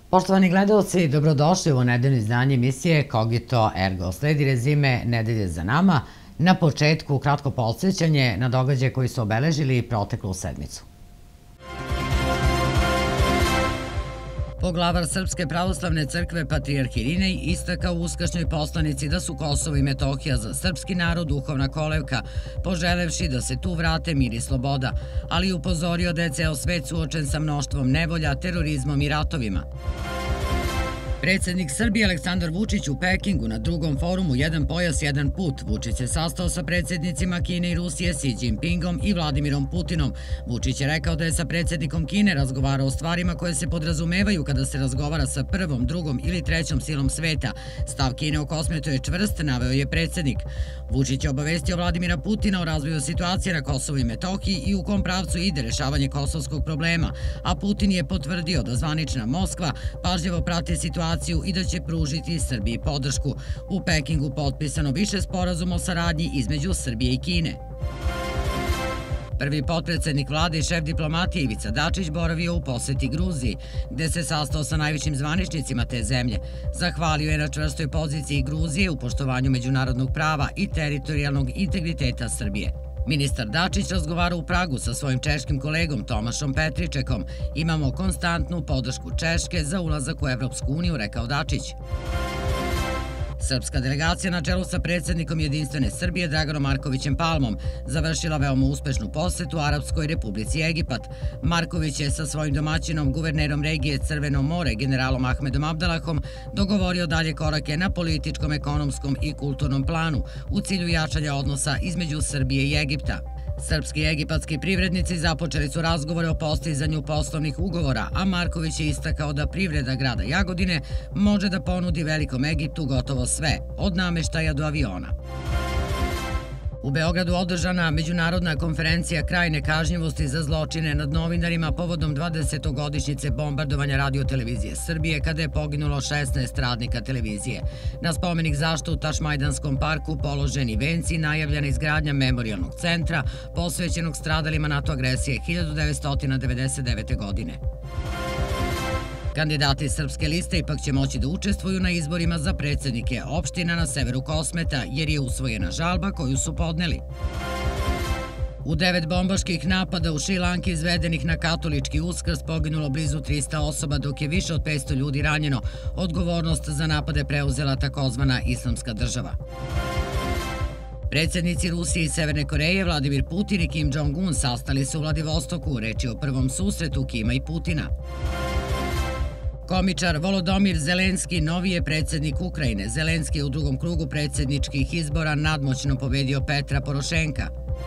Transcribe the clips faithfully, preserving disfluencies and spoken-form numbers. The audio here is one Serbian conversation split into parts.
Poštovani gledalci, dobrodošli u nedeljno izdanje emisije Cogito Ergo. Sledi rezime nedelje za nama. Na početku kratko podsjećanje na događaje koji su obeležili proteklu sedmicu. Poglavar Srpske pravoslavne crkve Patrijarh Irinej istakao u uskršnjoj poslanici da su Kosovo i Metohija za srpski narod duhovna kolevka, poželevši da se tu vrate mir i sloboda, ali upozorio da je ceo svet suočen sa mnoštvom nevolja, terorizmom i ratovima. Predsjednik Srbije Aleksandar Vučić u Pekingu na drugom forumu Jedan pojas, jedan put. Vučić se sastao sa predsjednicima Kine i Rusije Xi Jinpingom i Vladimirom Putinom. Vučić je rekao da je sa predsjednikom Kine razgovarao o stvarima koje se podrazumevaju kada se razgovara sa prvom, drugom ili trećom silom sveta. Stav Kine o Kosmetu je čvrst, naveo je predsjednik. Vučić je obavestio Vladimira Putina o razvoju situacije na Kosovu i Metohiji i u kom pravcu ide rešavanje kosovskog problema, a Putin je potvrdio da zvanična Moskva pažljivo prati situaciju i da će pružiti Srbiji podršku. U Pekingu potpisano više sporazuma o saradnji između Srbije i Kine. Prvi potpredsjednik vlade i šef diplomatije Ivica Dačić boravio u poseti Gruziji, gde se sastao sa najvišim zvaničnicima te zemlje. Zahvalio je na čvrstoj poziciji Gruzije u poštovanju međunarodnog prava i teritorijalnog integriteta Srbije. Ministar Dačić razgovara u Pragu sa svojim češkim kolegom Tomašom Petričekom. Imamo konstantnu podršku Češke za ulazak u Evropsku uniju, rekao Dačić. Srpska delegacija na čelu sa predsjednikom Jedinstvene Srbije Draganom Markovićem Palmom završila veoma uspešnu posetu Arapskoj Republici Egipat. Marković je sa svojim domaćinom, guvernerom regije Crveno more, generalom Ahmedom Abdalahom, dogovorio dalje korake na političkom, ekonomskom i kulturnom planu u cilju jačanja odnosa između Srbije i Egipta. Srpski i egipatski privrednici započeli su razgovore o postizanju poslovnih ugovora, a Marković je istakao da privreda grada Jagodine može da ponudi Velikom Egiptu gotovo sve, od nameštaja do aviona. U Beogradu održana međunarodna konferencija Kraj nekažnjivosti za zločine nad novinarima povodom dvadesetogodišnjice bombardovanja radiotelevizije Srbije kada je poginulo šesnaest radnika televizije. Na spomenik zašto u Tašmajdanskom parku položeni venci, najavljena izgradnja memorijalnog centra posvećenog stradalima NATO agresije hiljadu devetsto devedeset devete. godine. Kandidati Srpske liste ipak će moći da učestvuju na izborima za predsjednike opština na severu Kosmeta, jer je usvojena žalba koju su podneli. U devet bombaških napada u Šrilanki izvedenih na katolički Uskrs poginulo blizu trista osoba, dok je više od petsto ljudi ranjeno. Odgovornost za napade preuzela takozvana Islamska država. Predsjednici Rusije i Severne Koreje Vladimir Putin i Kim Jong-un sastali se u Vladivostoku, reč je o prvom susretu Kima i Putina. Komičar Volodomir Zelenski novi je predsjednik Ukrajine. Zelenski je u drugom krugu predsjedničkih izbora nadmoćno pobedio Petra Porošenka.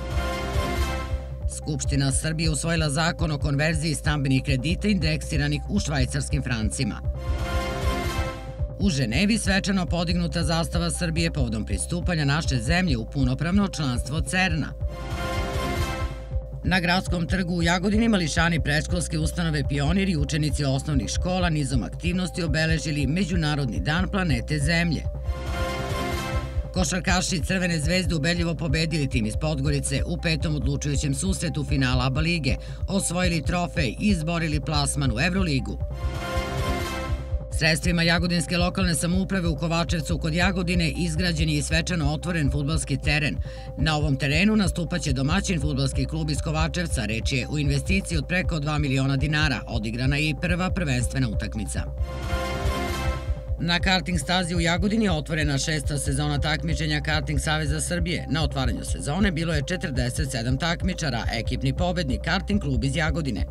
Skupština Srbije usvojila zakon o konverziji stambenih kredita indeksiranih u švajcarskim francima. U Ženevi svečano podignuta zastava Srbije povodom pristupanja naše zemlje u punopravno članstvo CERN-a. Na Gradskom trgu u Jagodini mališani predškolske ustanove Pionir i učenici osnovnih škola nizom aktivnosti obeležili Međunarodni dan planete Zemlje. Košarkaši Crvene zvezde ubedljivo pobedili tim iz Podgorice u petom odlučujućem susretu finala ABA lige, osvojili trofej i izborili plasman u Evroligu. Sredstvima Jagodinske lokalne samouprave u Kovačevcu kod Jagodine izgrađen je i svečano otvoren fudbalski teren. Na ovom terenu nastupaće domaćin fudbalski klub iz Kovačevca, reč je u investiciji od preko dva miliona dinara, odigrana je i prva prvenstvena utakmica. Na karting stazi u Jagodini je otvorena šesta sezona takmičenja Karting Saveza Srbije. Na otvaranju sezone bilo je četrdeset sedam takmičara, ekipni pobednik Karting klub iz Jagodine.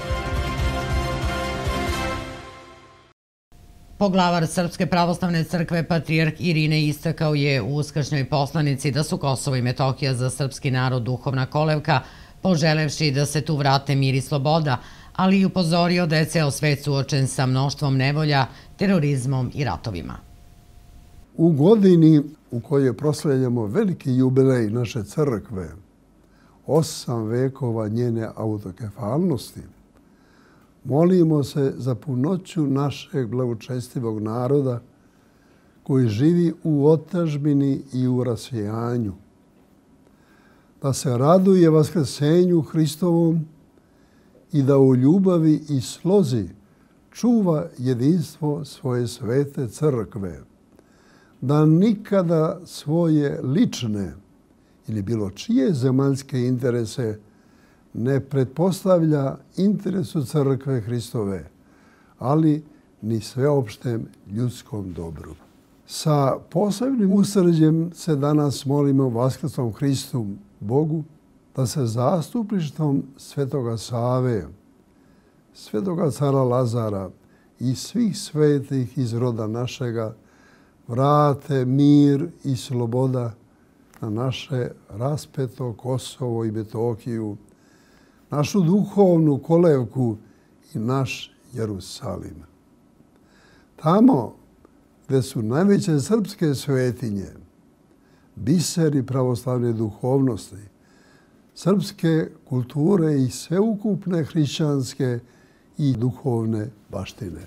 Poglavar Srpske pravoslavne crkve Patrijarh Irinej istakao je u uskršnjoj poslanici da su Kosovo i Metohija za srpski narod duhovna kolevka, poželevši da se tu vrate mir i sloboda, ali i upozorio da je ceo svet suočen sa mnoštvom nevolja, terorizmom i ratovima. U godini u kojoj proslavljamo veliki jubilej naše crkve, osam vekova njene autokefalnosti, molimo se za punoću našeg blagočestivog naroda koji živi u otadžbini i u rasvejanju, da se raduje vaskrsenju Hristovom i da u ljubavi i slozi čuva jedinstvo svoje svete crkve, da nikada svoje lične ili bilo čije zemaljske interese ne pretpostavlja interesu crkve Hristove, ali ni sveopštem ljudskom dobru. Sa posebnim usrđem se danas molimo Vaskrslom Hristu, Bogu, da se zastupništvom Svetoga Save, Svetoga cara Lazara i svih svetih iz roda našega vrate mir i sloboda na naše raspeto Kosovo i Metohiju, našu duhovnu kolevku i naš Jerusalim. Tamo gde su najveće srpske svetinje, biseri pravoslavne duhovnosti, srpske kulture i sveukupne hrišćanske i duhovne baštine.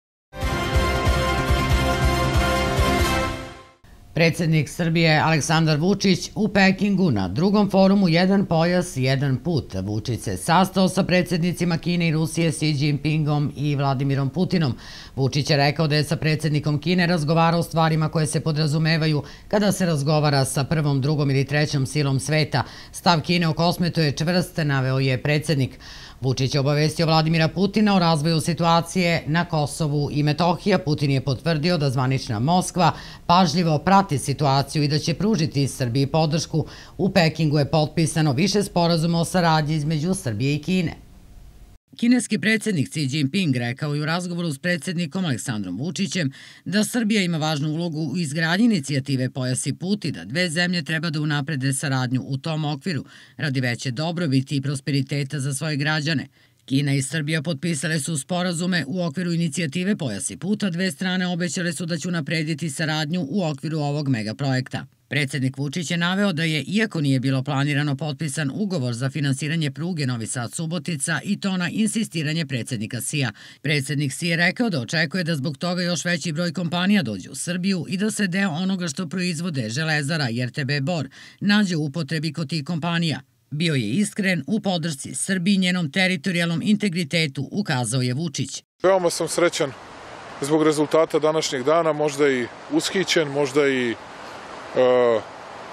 Predsjednik Srbije Aleksandar Vučić u Pekingu na drugom forumu Jedan pojas, jedan put. Vučić se sastao sa predsjednicima Kine i Rusije Xi Jinpingom i Vladimirom Putinom. Vučić je rekao da je sa predsjednikom Kine razgovarao o stvarima koje se podrazumevaju kada se razgovara sa prvom, drugom ili trećom silom sveta. Stav Kine o kosmetu je čvrst, naveo je predsjednik. Vučić je obavestio Vladimira Putina o razvoju situacije na Kosovu i Metohiji. Putin je potvrdio da zvanična Moskva pažljivo prati situaciju i da će pružiti Srbiji podršku. U Pekingu je potpisano više sporazuma o saradnji između Srbije i Kine. Kineski predsjednik Xi Jinping rekao i u razgovoru s predsjednikom Aleksandrom Vučićem da Srbija ima važnu ulogu u izgradnji inicijative Pojas i put i da dve zemlje treba da unaprede saradnju u tom okviru radi veće dobrobiti i prosperiteta za svoje građane. Kina i Srbija potpisale su sporazume u okviru inicijative Pojas i put, a dve strane obećale su da će unaprediti saradnju u okviru ovog megaprojekta. Predsjednik Vučić je naveo da je, iako nije bilo planirano, potpisan ugovor za finansiranje pruge Novi Sad-Subotica i to na insistiranje predsjednika Xija. Predsjednik Xi je rekao da očekuje da zbog toga još veći broj kompanija dođe u Srbiju i da se deo onoga što proizvode Železara i R T B Bor nađe u upotrebi kod tih kompanija. Bio je iskren u podršci Srbiji i njenom teritorijalnom integritetu, ukazao je Vučić. Veoma sam srećan zbog rezultata današnjeg dana, možda i ushićen, možda i Uh,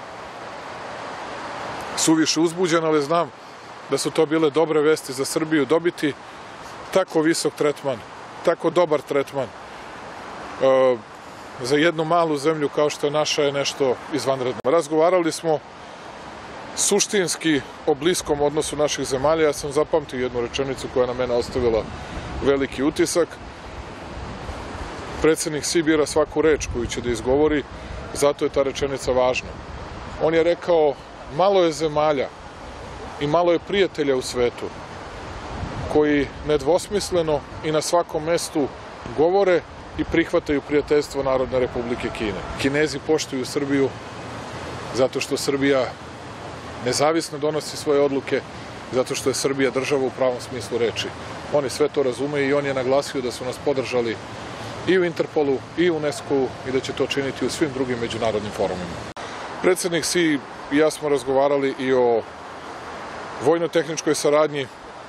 suviše uzbuđen, ali znam da su to bile dobre vesti za Srbiju. Dobiti tako visok tretman, tako dobar tretman uh, za jednu malu zemlju kao što je naša je nešto izvanredno. Razgovarali smo suštinski o bliskom odnosu naših zemalja. Ja sam zapamtio jednu rečenicu koja je na mene ostavila veliki utisak. Predsjednik Xi bira svaku reč koju će da izgovori, zato je ta rečenica važna. On je rekao, malo je zemalja i malo je prijatelja u svetu koji nedvosmisleno i na svakom mestu govore i prihvataju prijateljstvo Narodne Republike Kine. Kinezi poštuju Srbiju zato što Srbija nezavisno donosi svoje odluke, zato što je Srbija država u pravom smislu reči. Oni sve to razumeju i on je naglasio da su nas podržali i u Interpolu, i u UNESCO i da će to činiti u svim drugim međunarodnim forumima. Predsjednik Xi i ja smo razgovarali i o vojno-tehničkoj saradnji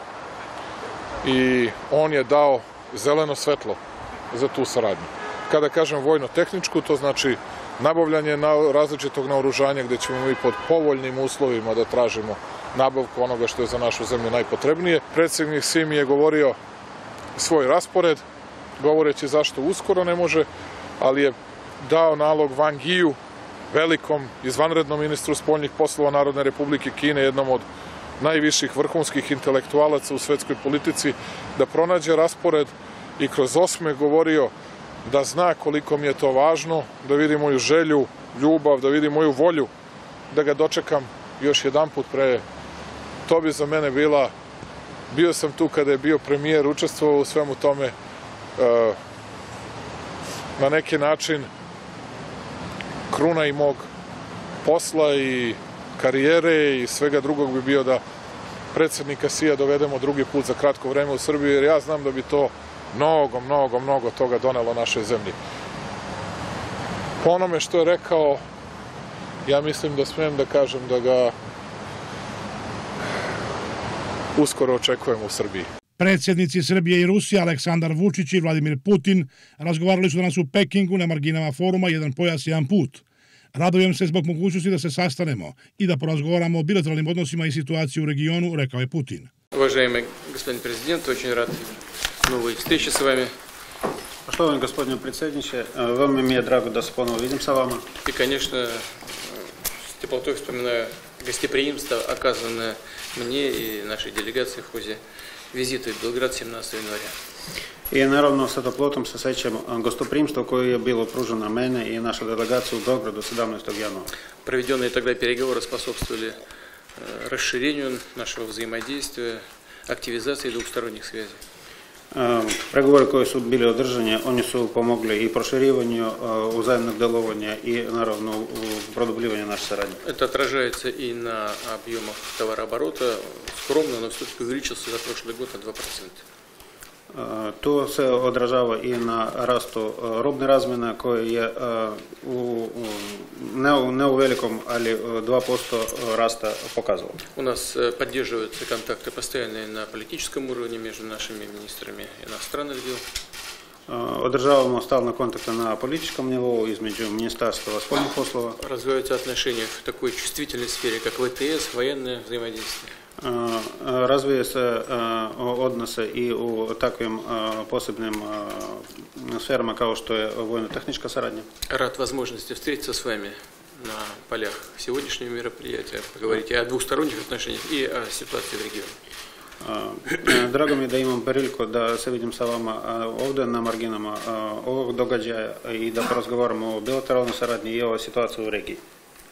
i on je dao zeleno svetlo za tu saradnju. Kada kažem vojno-tehničku, to znači nabavljanje različitog naoružanja gde ćemo mi pod povoljnim uslovima da tražimo nabavku onoga što je za našu zemlju najpotrebnije. Predsjednik Xi mi je govorio svoj raspored, govoreći zašto uskoro ne može, ali je dao nalog Wang Yiu, velikom izvanrednom ministru spoljnih poslova Narodne Republike Kine, jednom od najviših vrhunskih intelektualaca u svetskoj politici, da pronađe raspored i kroz osme govorio da zna koliko mi je to važno, da vidi moju želju, ljubav, da vidi moju volju, da ga dočekam još jedan put pre. To bi za mene bila, bio sam tu kada je bio premijer, učestvovao u svemu tome, na neki način kruna i mog posla i karijere i svega drugog bi bio da predsjednika Xija dovedemo drugi put za kratko vreme u Srbiju, jer ja znam da bi to mnogo, mnogo, mnogo toga donelo našoj zemlji. Po onome što je rekao, ja mislim da smijem da kažem da ga uskoro očekujemo u Srbiji. Predsjednici Srbije i Rusije Aleksandar Vučić i Vladimir Putin razgovarali su danas u Pekingu na marginama foruma Jedan pojas, jedan put. Radujem se zbog mogućnosti da se sastanemo i da porazgovaramo o bilateralnim odnosima i situaciji u regionu, rekao je Putin. Уважаемый господин президент, очень рад новой встрече с вами. Poštovani gospodine predsjedniče, veoma mi je drago da se ponovo vidim sa vama. И, конечно, с теплотой вспоминаю гостеприимство, оказанное мне и нашей делегации в ходе визита в Белград sedamnaestog января. I naravno sa toplotom se sećam gostoprimstva koje je bilo pruženo mene i naša delegacija u Beogradu sedamnaestog января. Проведенные тогда переговоры способствовали расширению нашего взаимодействия, активизации двухсторонних связей. Pregovori koji su bili održani, oni su pomogli i proširivanju uzajamnog delovanja i naravno u produbljivanju naše saradnje. Это отражается и на объемах товарооборота. Скромно, но все-таки увеличился за прошлый год на dva procenta. To se odražava i na rastu robne razmjene koje je u, ne, u, ne u velikom, ali dva posto rasta pokazalo. У нас поддерживаются контакты постоянные на политическом уровне между нашими министрами иностранных дел. Održavamo stalne kontakte na političkom nivou između Ministarstva spoljnih poslova. Развиваются отношения в такой чувствительной сфере, как ВТС, военное взаимодействие. Razvije se odnose i u takvim posebnim sferama kao što je vojno-tehnička saradnja. Рад возможности встретиться с вами на полях сегодняшнего мероприятия, поговорить и о двухсторонних отношениях, и о ситуации в регионе. Drago mi je da imam priliku da se vidim sa vama ovdje na marginama ovog događaja i da porazgovaramo o bilateralnoj saradnji i o situaciji u regiji.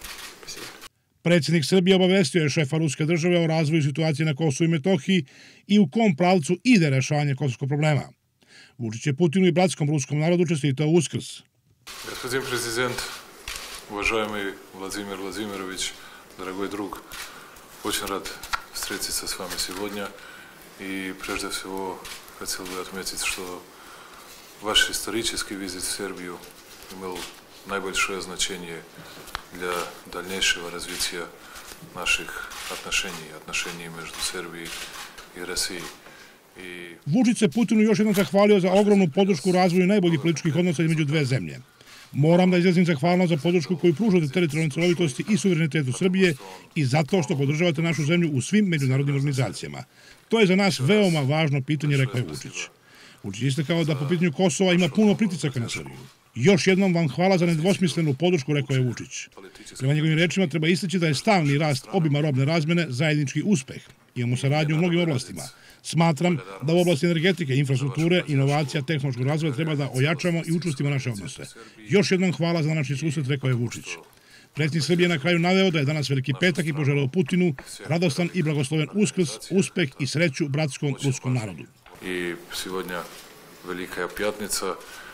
Predsjednik Srbije obavestio je šefa ruske države o razvoju situacije na Kosovu i Metohiji i u kom pravcu ide rešavanje kosovskog problema. Vučić je Putinu i bratskom ruskom narodu čestitao Uskrs. Господин президент, уважаемый Владимир Владимирович, дорогой друг, очень рад встретиться с вами сегодня. И прежде всего хотел бы отметить, что ваш исторический визит в Сербию имел наибольшое значение для дальнейшего развития наших отношений, отношений между Сербией и Россией. Vučić se Putinu još jednom zahvalio za ogromnu podršku u razvoju najboljih političkih odnosa između dve zemlje. Moram da izrazim zahvalnost za podršku koju pružate teritorijalnoj celovitosti i suverenitetu Srbije i zato što podržavate našu zemlju u svim međunarodnim organizacijama. To je za nas veoma važno pitanje, rekao je Vučić. Vučić je istakao da po pitanju Kosova ima puno pritisaka na Srbiju. Još jednom vam hvala za nedvosmislenu podršku, rekao je Vučić. Prema njegovim rečima treba istaći da je stalni rast obima robne razmene zajednički uspeh. Imamo saradnju u mnogim oblastima. Smatram da u oblasti energetike, infrastrukture, inovacija, tehnološkog razvoja treba da ojačamo i učvrstimo naše odnose. Još jednom hvala za današnji susret, rekao je Vučić. Predsjednik Srbije na kraju naveo da je danas Veliki petak i poželeo Putinu radostan i blagosloven Uskrs, uspeh i sreću bratskom ruskom narodu. I сегодня Великая пятница.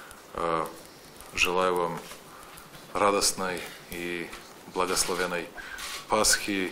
Желаю вам радостной и благословенной Пасхи,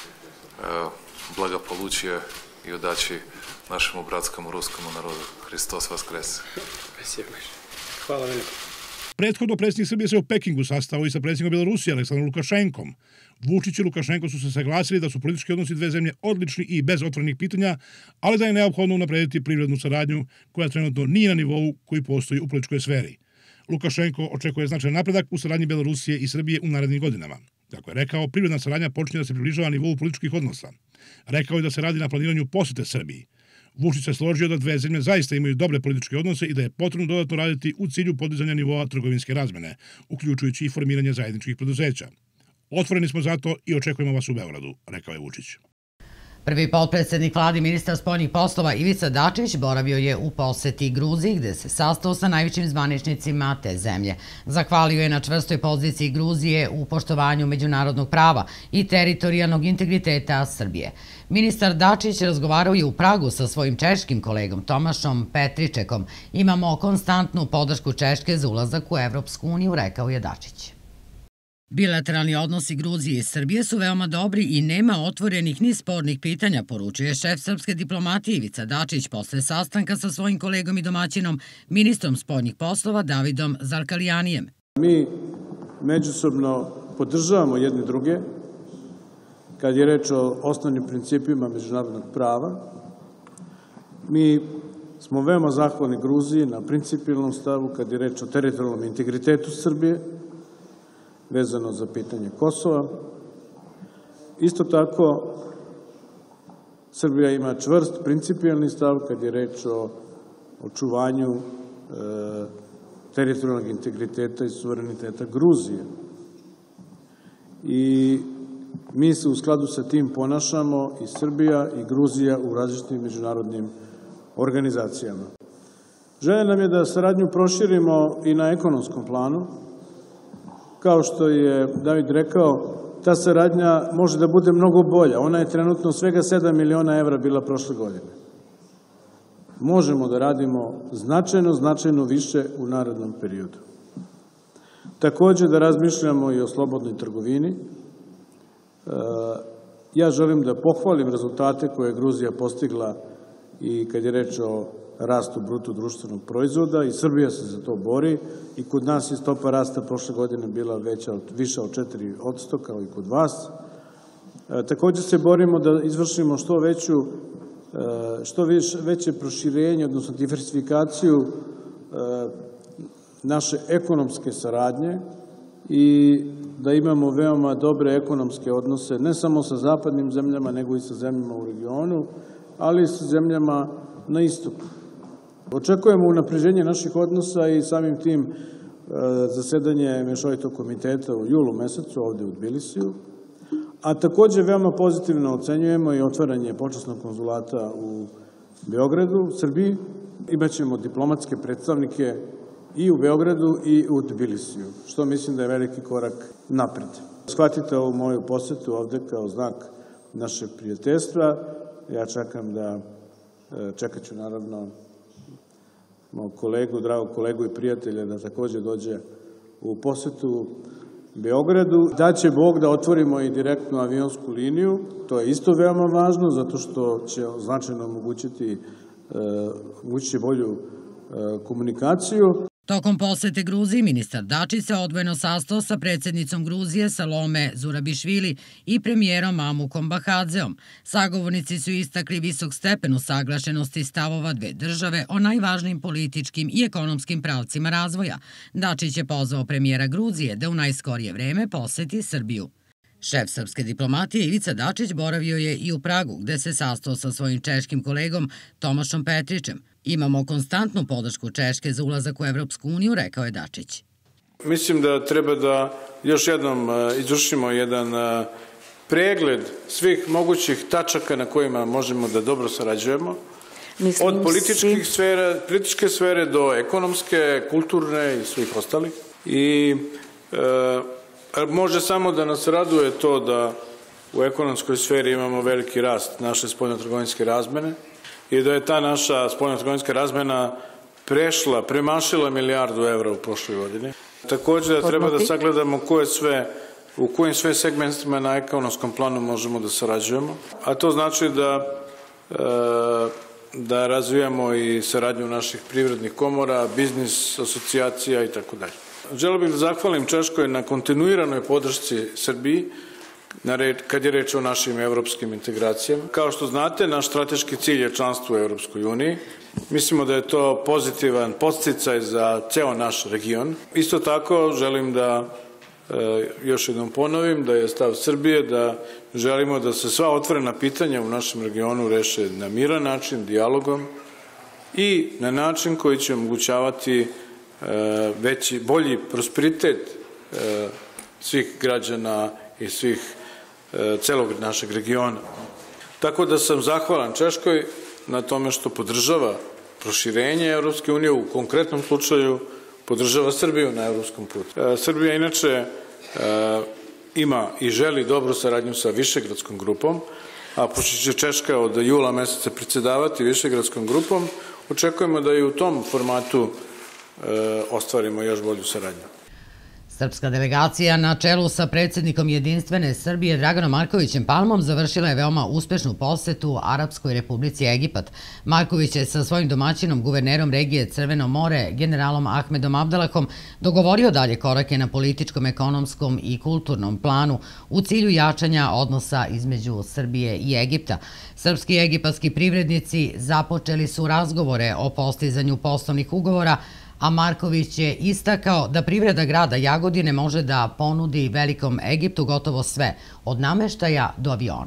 благополучия и удачи нашему братскому русскому народу. Христос воскрес! Спасибо. Hvala veliko. Prethodno predsjednik Srbije se u Pekingu sastao i sa predsjednikom Belorusije Aleksandrom Lukašenkom. Vučić i Lukašenko su se saglasili da su politički odnosi dve zemlje odlični i bez otvorenih pitanja, ali da je neophodno unaprediti privrednu saradnju koja trenutno nije na nivou koji postoji u političkoj sferi. Lukašenko očekuje značajan napredak u saradnji Belorusije i Srbije u narednim godinama. Kako je rekao, privredna saradnja počinje da se približava nivou političkih odnosa. Rekao je da se radi na planiranju posete Srbiji. Vučić se složio da dve zemlje zaista imaju dobre političke odnose i da je potrebno dodatno raditi u cilju podizanja nivoa trgovinske razmene, uključujući i formiranje zajedničkih preduzeća. Otvoreni smo za to i očekujemo vas u Beogradu, rekao je Vučić. Prvi potpredsjednik vlade i ministar spoljnih poslova Ivica Dačić boravio je u poseti Gruziji gde se sastao sa najvišim zvaničnicima te zemlje. Zahvalio je na čvrstoj poziciji Gruzije u poštovanju međunarodnog prava i teritorijalnog integriteta Srbije. Ministar Dačić razgovarao je u Pragu sa svojim češkim kolegom Tomašom Petričekom. Imamo konstantnu podršku Češke za ulazak u Evropsku uniju, rekao je Dačić. Bilateralni odnosi Gruzije i Srbije su veoma dobri i nema otvorenih ni spornih pitanja, poručuje šef srpske diplomatije Ivica Dačić posle sastanka sa svojim kolegom i domaćinom, ministrom spoljnih poslova Davidom Zarkalijanijem. Mi međusobno podržavamo jedne druge kad je reč o osnovnim principima međunarodnog prava Mi smo veoma zahvalni Gruziji na principijelnom stavu kad je reč o teritorijalnom integritetu Srbije, vezano za pitanje Kosova. Isto tako, Srbija ima čvrst principijelni stav kad je reč o očuvanju teritorijalnog integriteta i suvereniteta Gruzije. I mi se u skladu sa tim ponašamo i Srbija i Gruzija u različitim međunarodnim organizacijama. Želja nam je da saradnju proširimo i na ekonomskom planu. Kao što je David rekao, ta saradnja može da bude mnogo bolja. Ona je trenutno svega sedam miliona evra bila prošle godine. Možemo da radimo značajno, značajno više u narednom periodu. Takođe da razmišljamo i o slobodnoj trgovini. Ja želim da pohvalim rezultate koje je Gruzija postigla i kad je reč o rastu bruto društvenog proizvoda i Srbija se za to bori i kod nas je stopa rasta prošle godine bila veća od, viša od četiri posto kao i kod vas. Takođe se borimo da izvršimo što veću što veće proširenje, odnosno diversifikaciju naše ekonomske saradnje i da imamo veoma dobre ekonomske odnose, ne samo sa zapadnim zemljama, nego i sa zemljama u regionu, ali i sa zemljama na istoku. Očekujemo unapređenje naših odnosa i samim tim zasedanje Mešovitog komiteta u julu mesecu ovde u Tbilisiju, a takođe veoma pozitivno ocenjujemo i otvaranje počasnog konzulata u Beogradu, Srbiji. Imaćemo diplomatske predstavnike i u Beogradu i u Tbilisiju, što mislim da je veliki korak napred. Shvatite ovu moju posetu ovde kao znak naše prijateljstva. Ja čekam da, čekat ću naravno mog kolegu, dragog kolegu i prijatelja da takođe dođe u posetu Beogradu. Da će Bog da otvorimo i direktnu avionsku liniju, to je isto veoma važno, zato što će značajno omogućiti, omogućiti bolju komunikaciju. Tokom posete Gruziji, ministar Dačić se odvojeno sastao sa predsjednicom Gruzije Salome Zurabišvili i premijerom Mamukom Bahadzeom. Sagovornici su istakli visok stepen usaglašenosti stavova dve države o najvažnijim političkim i ekonomskim pravcima razvoja. Dačić je pozvao premijera Gruzije da u najskorije vreme poseti Srbiju. Šef srpske diplomatije Ivica Dačić boravio je i u Pragu, gde se sastao sa svojim češkim kolegom Tomašom Petričem. Imamo konstantnu podršku Češke za ulazak u Evropsku uniju, rekao je Dačić. Mislim da treba da još jednom izvršimo jedan pregled svih mogućih tačaka na kojima možemo da dobro sarađujemo. Od političkih sfera, političke sfere do ekonomske, kulturne i svih ostalih. I može samo da nas raduje to da u ekonomskoj sferi imamo veliki rast naše spoljnotrgovinske razmene i da je ta naša spoljnotrgovinska razmena prešla, premašila milijardu evra u prošloj godini. Takođe da treba da sagledamo koje sve, u kojim sve segmentima na ekonomskom planu možemo da sarađujemo, a to znači da, da razvijamo i saradnju naših privrednih komora, biznis asocijacija i tako dalje. Želeo bih da zahvalim Češkoj na kontinuiranoj podršci Srbiji kad je reč o našim evropskim integracijama. Kao što znate, naš strateški cilj je članstvo u Evropskoj uniji. Mislimo da je to pozitivan podsticaj za ceo naš region. Isto tako želim da još jednom ponovim da je stav Srbije da želimo da se sva otvorena pitanja u našem regionu reše na miran način, dijalogom i na način koji će omogućavati veći, bolji prosperitet svih građana i svih celog našeg regiona. Tako da sam zahvalan Češkoj na tome što podržava proširenje Evropske unije, u konkretnom slučaju podržava Srbiju na evropskom putu. Srbija inače ima i želi dobru saradnju sa Višegradskom grupom, a pošto će Češka od jula meseca predsjedavati Višegradskom grupom, očekujemo da i u tom formatu ostvarimo još bolju saradnju. Srpska delegacija na čelu sa predsjednikom Jedinstvene Srbije Draganom Markovićem Palmom završila je veoma uspešnu posetu Arapskoj Republici Egipat. Marković je sa svojim domaćinom, guvernerom regije Crveno more, generalom Ahmedom Abdalahom, dogovorio dalje korake na političkom, ekonomskom i kulturnom planu u cilju jačanja odnosa između Srbije i Egipta. Srpski i egipatski privrednici započeli su razgovore o postizanju poslovnih ugovora, a Marković je istakao da privreda grada Jagodine može da ponudi velikom Egiptu gotovo sve, od nameštaja do aviona.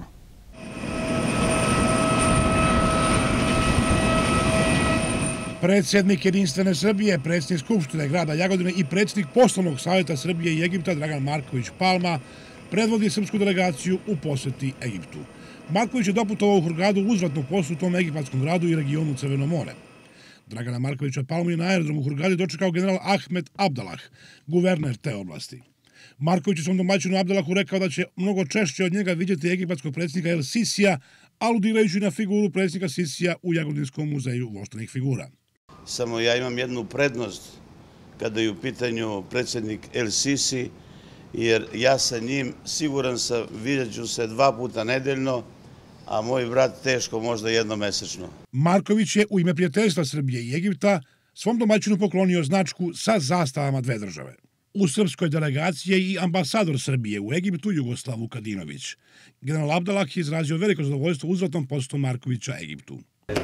Predsjednik Jedinstvene Srbije, predsjednik Skupštine grada Jagodine i predsjednik Poslovnog savjeta Srbije i Egipta Dragan Marković Palma predvodi srpsku delegaciju u poseti Egiptu. Marković je doputovao u Hurgadu uzvratnu posetu tom egipatskom gradu i regionu Crveno more. Dragana Markovića Palmu je na aerodromu u Hurgadi dočekao general Ahmed Abdalah, guverner te oblasti. Marković je svom domaćinu Abdalahu rekao da će mnogo češće od njega vidjeti egipatskog predsjednika El Sisija, aludirajući na figuru predsjednika Sisija u Jagodinskom muzeju voštanih figura. Samo ja imam jednu prednost kada je u pitanju predsjednik El Sisi, jer ja sa njim siguran sam vidjet ću se dva puta nedeljno, a moj brat teško možda jednomesečno. Marković je u ime prijateljstva Srbije i Egipta svom domaćinu poklonio značku sa zastavama dve države. U srpskoj delegaciji je i ambasador Srbije u Egiptu Jugoslav Vukadinović. General Abdalah je izrazio veliko zadovoljstvo uzvratnom posetom Markovića Egiptu.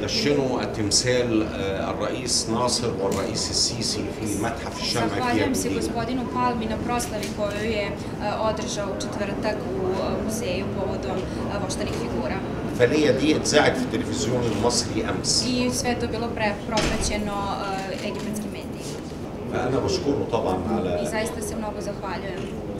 Zahvaljujem se gospodinu Palmi na proslavi koju je održao u četvrtak u muzeju povodom voštanih figura. I sve to bilo propraćeno egipatskim medijima. I zaista se mnogo zahvaljujem.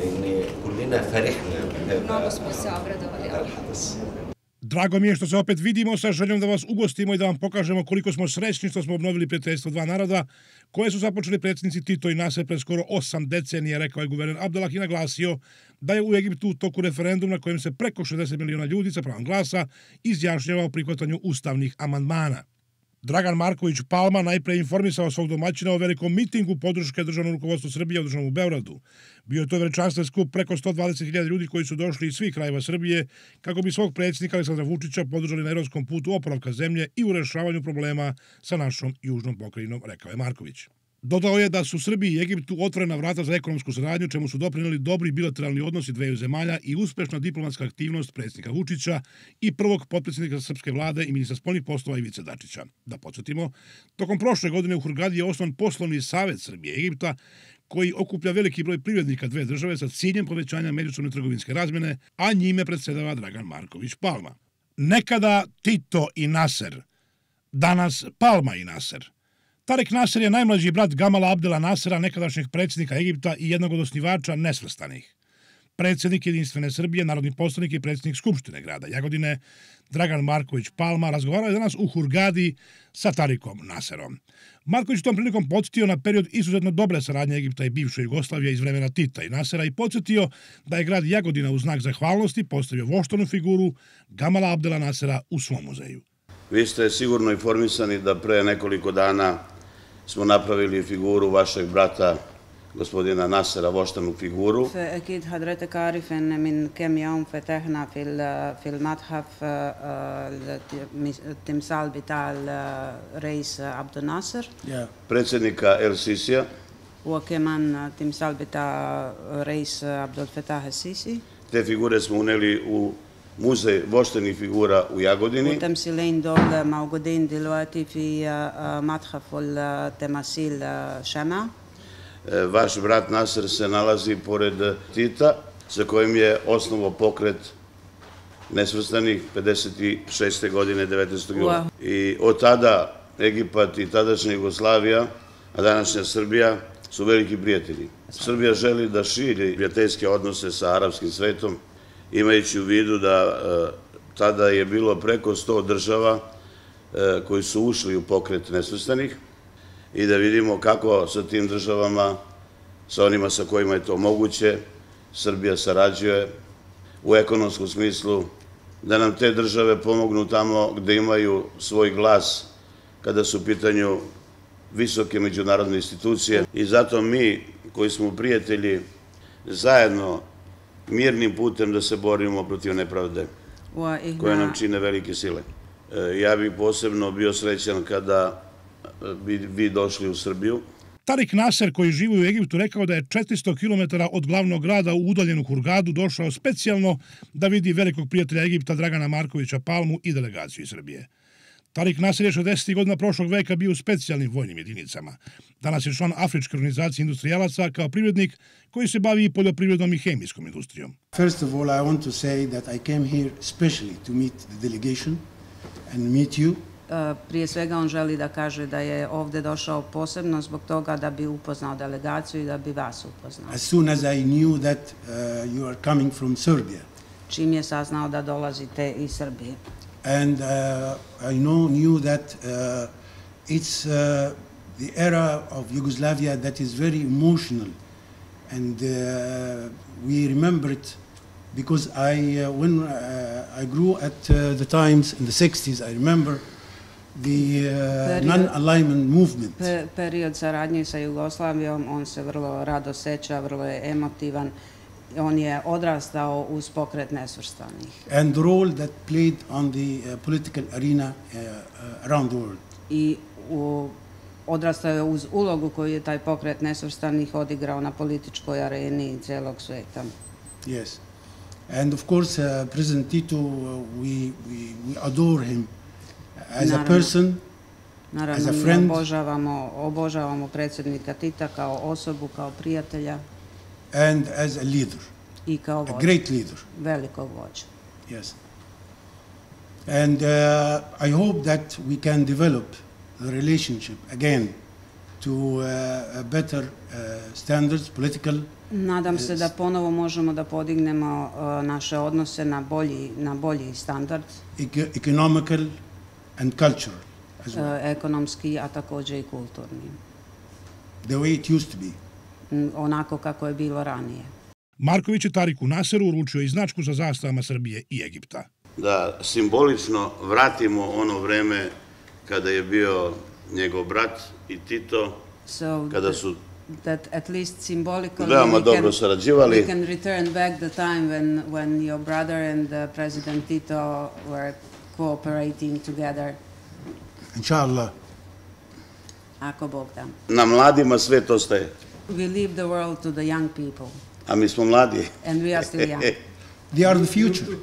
Mnogo smo se obradovali. Drago mi je što se opet vidimo sa željom da vas ugostimo i da vam pokažemo koliko smo srećni što smo obnovili prijateljstvo dva naroda koje su započeli predsjednici Tito i Naser pred skoro osam decenija, rekao je guverner Abdalah i naglasio da je u Egiptu u toku referendum na kojem se preko šezdeset miliona ljudi sa pravom glasa izjašnjava o prihvatanju ustavnih amandmana. Dragan Marković Palma najpre informisao svog domaćina o velikom mitingu podrške državnom rukovodstvu Srbije održanom u Beogradu. Bio je to veličanstven skup preko sto dvadeset hiljada ljudi koji su došli iz svih krajeva Srbije kako bi svog predsjednika Aleksandra Vučića podržali na evropskom putu oporavka zemlje i u rešavanju problema sa našom južnom pokrajinom, rekao je Marković. Dodao je da su Srbiji i Egiptu otvorena vrata za ekonomsku saradnju, čemu su doprineli dobri bilateralni odnosi dveju zemalja i uspešna diplomatska aktivnost predsjednika Vučića i prvog potpredsjednika srpske vlade i ministra spoljnih poslova Ivice Dačića. Da podsjetimo, tokom prošle godine u Hurgadi je osnovan poslovni savjet Srbije i Egipta koji okuplja veliki broj privrednika dve države sa ciljem povećanja međusobne trgovinske razmjene, a njime predsjedava Dragan Marković Palma. Nekada Tito i Naser, danas Palma i Naser. Tarik Naser je najmlađi brat Gamala Abdela Nasera, nekadašnjeg predsjednika Egipta i jednog od osnivača Nesvrstanih. Predsjednik Jedinstvene Srbije, narodni poslanik i predsjednik Skupštine grada Jagodine, Dragan Marković Palma, razgovarao je danas u Hurgadi sa Tarikom Naserom. Marković tom prilikom podsjetio na period izuzetno dobre saradnje Egipta i bivše Jugoslavije iz vremena Tita i Nasera i podsjetio da je grad Jagodina u znak zahvalnosti postavio voštanu figuru Gamala Abdela Nasera u svom muzeju. Vi ste sigurno informisani da pre nekoliko dana smo napravili figuru vašeg brata, gospodina Nasera, voštanu figuru. أكيد حضرتك عارف إن من كام يوم فتحنا في في المتحف التمثال بتاع الرئيس عبد الناصر. Predsjednika El Sisija. وكمان التمثال بتاع الرئيس عبد الفتاح السيسي. Te figure smo uneli u muzej voštenih figura u Jagodini. والتمثيلين دول موجودين دلوقتي في متحف التماثيل شمع. Vaš brat Naser se nalazi pored Tita, sa kojim je osnovao pokret Nesvrstanih pedeset šeste godine, devetnaestog jula. I od tada Egipat i tadašnja Jugoslavija, a današnja Srbija, su veliki prijatelji. Srbija želi da širi prijateljske odnose sa arapskim svetom, imajući u vidu da tada je bilo preko sto država koji su ušli u pokret Nesvrstanih i da vidimo kako sa tim državama, sa onima sa kojima je to moguće, Srbija sarađuje u ekonomskom smislu, da nam te države pomognu tamo gde imaju svoj glas kada su u pitanju visoke međunarodne institucije. I zato mi, koji smo prijatelji zajedno mirnim putem da se borimo protiv nepravde koje nam čine velike sile. Ja bih posebno bio srećan kada bi vi došli u Srbiju. Tarik Naser, koji živi u Egiptu, rekao da je četiristo kilometara od glavnog grada u udaljenu Hurgadu došao specijalno da vidi velikog prijatelja Egipta Dragana Markovića Palmu i delegaciju iz Srbije. Tarik Naser je šezdesetih godina prošlog veka bio u specijalnim vojnim jedinicama. Danas je član Afričke organizacije industrijalaca kao privrednik koji se bavi i poljoprivrednom i hemijskom industrijom. First of all, I want to say that I came here specially to meet the delegation and meet you. Prije svega on želi da kaže da je ovde došao posebno zbog toga da bi upoznao delegaciju i da bi vas upoznao. As soon as I knew that uh, you are coming from Serbia. Čim je saznao da dolazite iz Srbije. And uh, I know knew that uh, it's uh, the era of Yugoslavia that is very emotional, and uh, we remember it because I uh, when uh, I grew at uh, the times in the sixties, I remember the uh, non-alignment movement. Per, period saradnje sa Jugoslavijom, on se vrlo rado seća, vrlo je emotivan. On je odrastao uz pokret nesvrstanih. And the role that played on the uh, political arena uh, uh, around the world. I u, odrastao je uz ulogu koju je taj pokret nesvrstanih odigrao na političkoj areni celog sveta. Yes. And of course, uh, President Tito, uh, we, we, we adore him as naravno, a person, naravno, as a friend. Mi obožavamo, obožavamo predsjednika Tita kao osobu, kao prijatelja. And as a leader, I kao vođa, a great leader. Velikog vođa. Yes. And uh, I hope that we can develop the relationship again to uh, better uh, standards, political. Nadam se da ponovo možemo da podignemo uh, naše odnose na bolji, na bolji standard. Economical and cultural as well. Uh, ekonomski, a također i kulturni. The way it used to be. Onako kako je bilo ranije. Marković je Tariku Naseru uručio i značku sa zastavama Srbije i Egipta. Da simbolično vratimo ono vreme kada je bio njegov brat i Tito, so kada su that at least symbolically veoma dobro sarađivali. We can return back the time when, when your brother and uh, President Tito were cooperating together. Inshallah. Ako Bog da. Na mladima svet ostaje. We leave the world to the young people. A mi smo mladi. And we are still young. They are the future.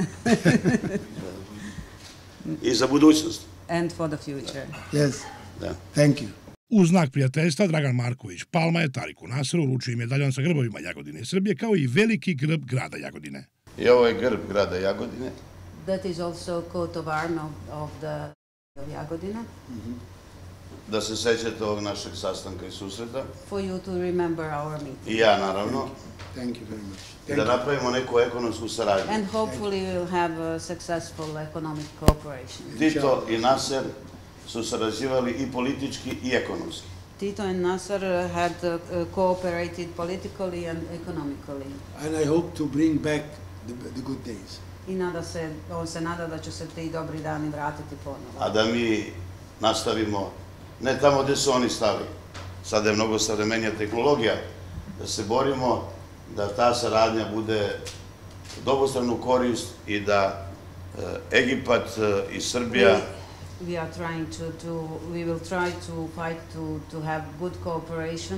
I za budućnost. And for the future. Yes. Da. Thank you. U znak prijateljstva Dragan Marković Palma je Tariku Naseru uručio medaljon sa grbovima Jagodine i Srbije kao i veliki grb grada Jagodine. I ovo je grb grada Jagodine. That is also coat of arms of the of Jagodina. Mm-hmm. Da se sećate ovog našeg sastanka i susreta. For you to remember our meeting. I ja, naravno. Thank you very much. I da napravimo neku ekonomsku saradnju. And hopefully we'll have a successful economic cooperation. Tito i Naser su sarađivali i politički i ekonomski. Tito and Nasser had uh, cooperated politically and economically. And I hope to bring back the, the good days. I nada se, on se nada da će se ti dobri dani vratiti ponovo. A da mi nastavimo ne tamo gde su oni stali. Sada je mnogo savremenija tehnologija. Da se borimo da ta saradnja bude u obostranu korist i da e, Egipat e, i Srbija We, we are trying to, to, we will try to fight to, to have good cooperation.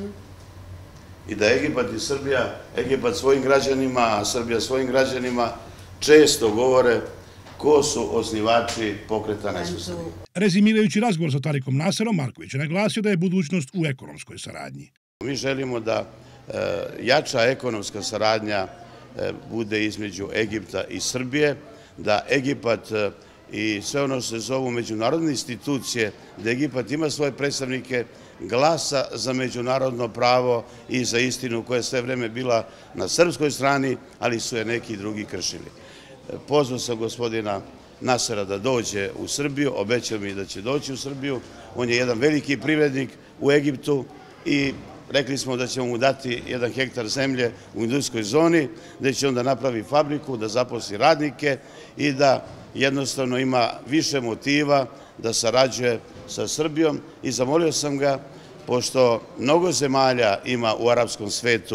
I da Egipat i Srbija, Egipat svojim građanima, a Srbija svojim građanima često govore ko su osnivači pokreta nesvrstanih. Rezimirajući razgovor sa Tarikom Naserom, Marković je naglasio da je budućnost u ekonomskoj saradnji. Mi želimo da e, jača ekonomska saradnja e, bude između Egipta i Srbije, da Egipat e, i sve ono što se zovu međunarodne institucije, da Egipat ima svoje predstavnike, glasa za međunarodno pravo i za istinu koja je sve vreme bila na srpskoj strani, ali su je neki drugi kršili. Pozvao sam gospodina Nasera da dođe u Srbiju, obećao mi da će doći u Srbiju. On je jedan veliki privrednik u Egiptu i rekli smo da ćemo mu dati jedan hektar zemlje u industrijskoj zoni, gde će onda napravi fabriku, da zaposli radnike i da jednostavno ima više motiva da sarađuje sa Srbijom. I zamolio sam ga, pošto mnogo zemalja ima u arapskom svetu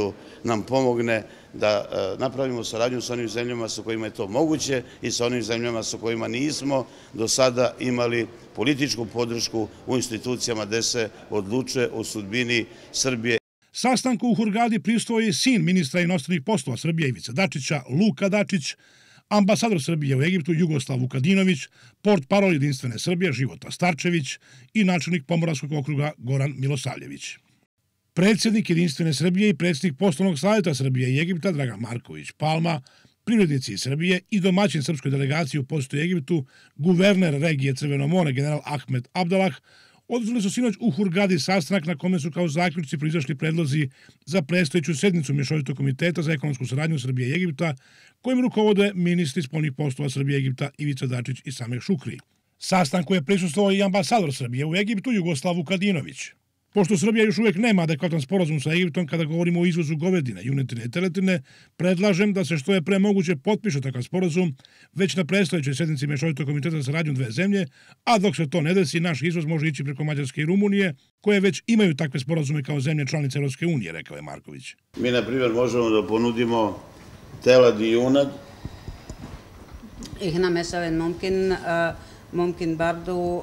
nam pomogne da napravimo saradnju sa onim zemljama sa kojima je to moguće i sa onim zemljama sa kojima nismo do sada imali političku podršku u institucijama gde se odlučuje o sudbini Srbije. Sastanku u Hurgadi prisustvovao je sin ministra inostranih poslova Srbije Ivice Dačića, Luka Dačić, ambasador Srbije u Egiptu Jugoslav Vukadinović, portparol Jedinstvene Srbije Života Starčević i načelnik Pomoravskog okruga Goran Milosavljević. Predsjednik Jedinstvene Srbije i predsjednik Poslovnog savjeta Srbije i Egipta Dragan Marković Palma, privrednici iz Srbije i domaćin srpskoj delegaciji u posjetu Egiptu, guverner regije Crveno more general Ahmed Abdalah, održali su sinoć u Hurgadi sastanak na kome su kao zaključci proizašli predlozi za predstojeću sednicu Mješovitog komiteta za ekonomsku saradnju Srbije i Egipta, kojim rukovode ministri spoljnih poslova Srbije i Egipta Ivica Dačić i Sameh Šukri. Sastanku je prisustvovao i ambasador Srbije u Egiptu Jugoslav Vukadinović. Pošto Srbija još uvijek nema adekvatan sporazum sa Egiptom kada govorimo o izvozu govedine, junetine i teletine, predlažem da se što je pre moguće potpiše takav sporazum već na predstojećoj sednici Mješovitog komiteta za saradnju dve zemlje, a dok se to ne desi, naš izvoz može ići preko Mađarske i Rumunije, koje već imaju takve sporazume kao zemlje članice Europske unije, rekao je Marković. Mi, na primjer, možemo da ponudimo telad i junad. إحنا مثلا ممكن ممكن برضو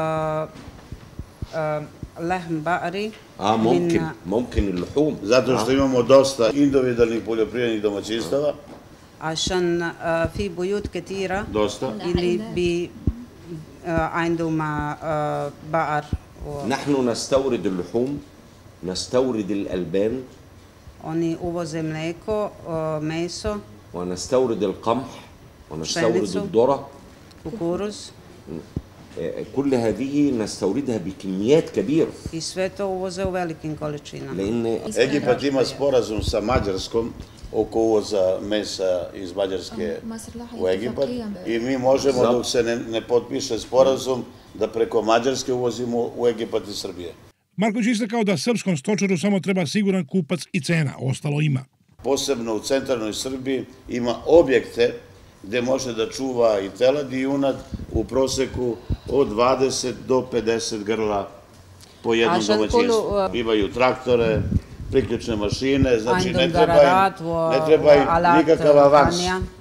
لحم بقري اه ممكن ممكن اللحوم zato što imamo dosta individualnih poljoprivrednih domaćinstava عشان في بيوت كتيرة dosta اللي بي عندهم بقر نحن نستورد اللحوم نستورد الألبان oni uvoze mlijeko, meso ونستورد القمح ونستورد الذرة kukuruz كل هذه نستوردها بكميات كبيرة i sve to uvoze u velikim količinama. لأن Egipat ima sporazum sa Mađarskom oko uvoza mesa iz Mađarske u Egipat i mi možemo, dok se ne, ne potpiše sporazum, da preko Mađarske uvozimo u Egipat iz Srbije. Marković istakao da srpskom stočaru samo treba siguran kupac i cena, ostalo ima. Posebno u centralnoj Srbiji ima objekte gde može da čuva i telad i junad u proseku od dvadeset do pedeset grla po jednom domaćinstvu. Imaju traktore, priključne mašine, znači ne treba im, ne treba im nikakav avans.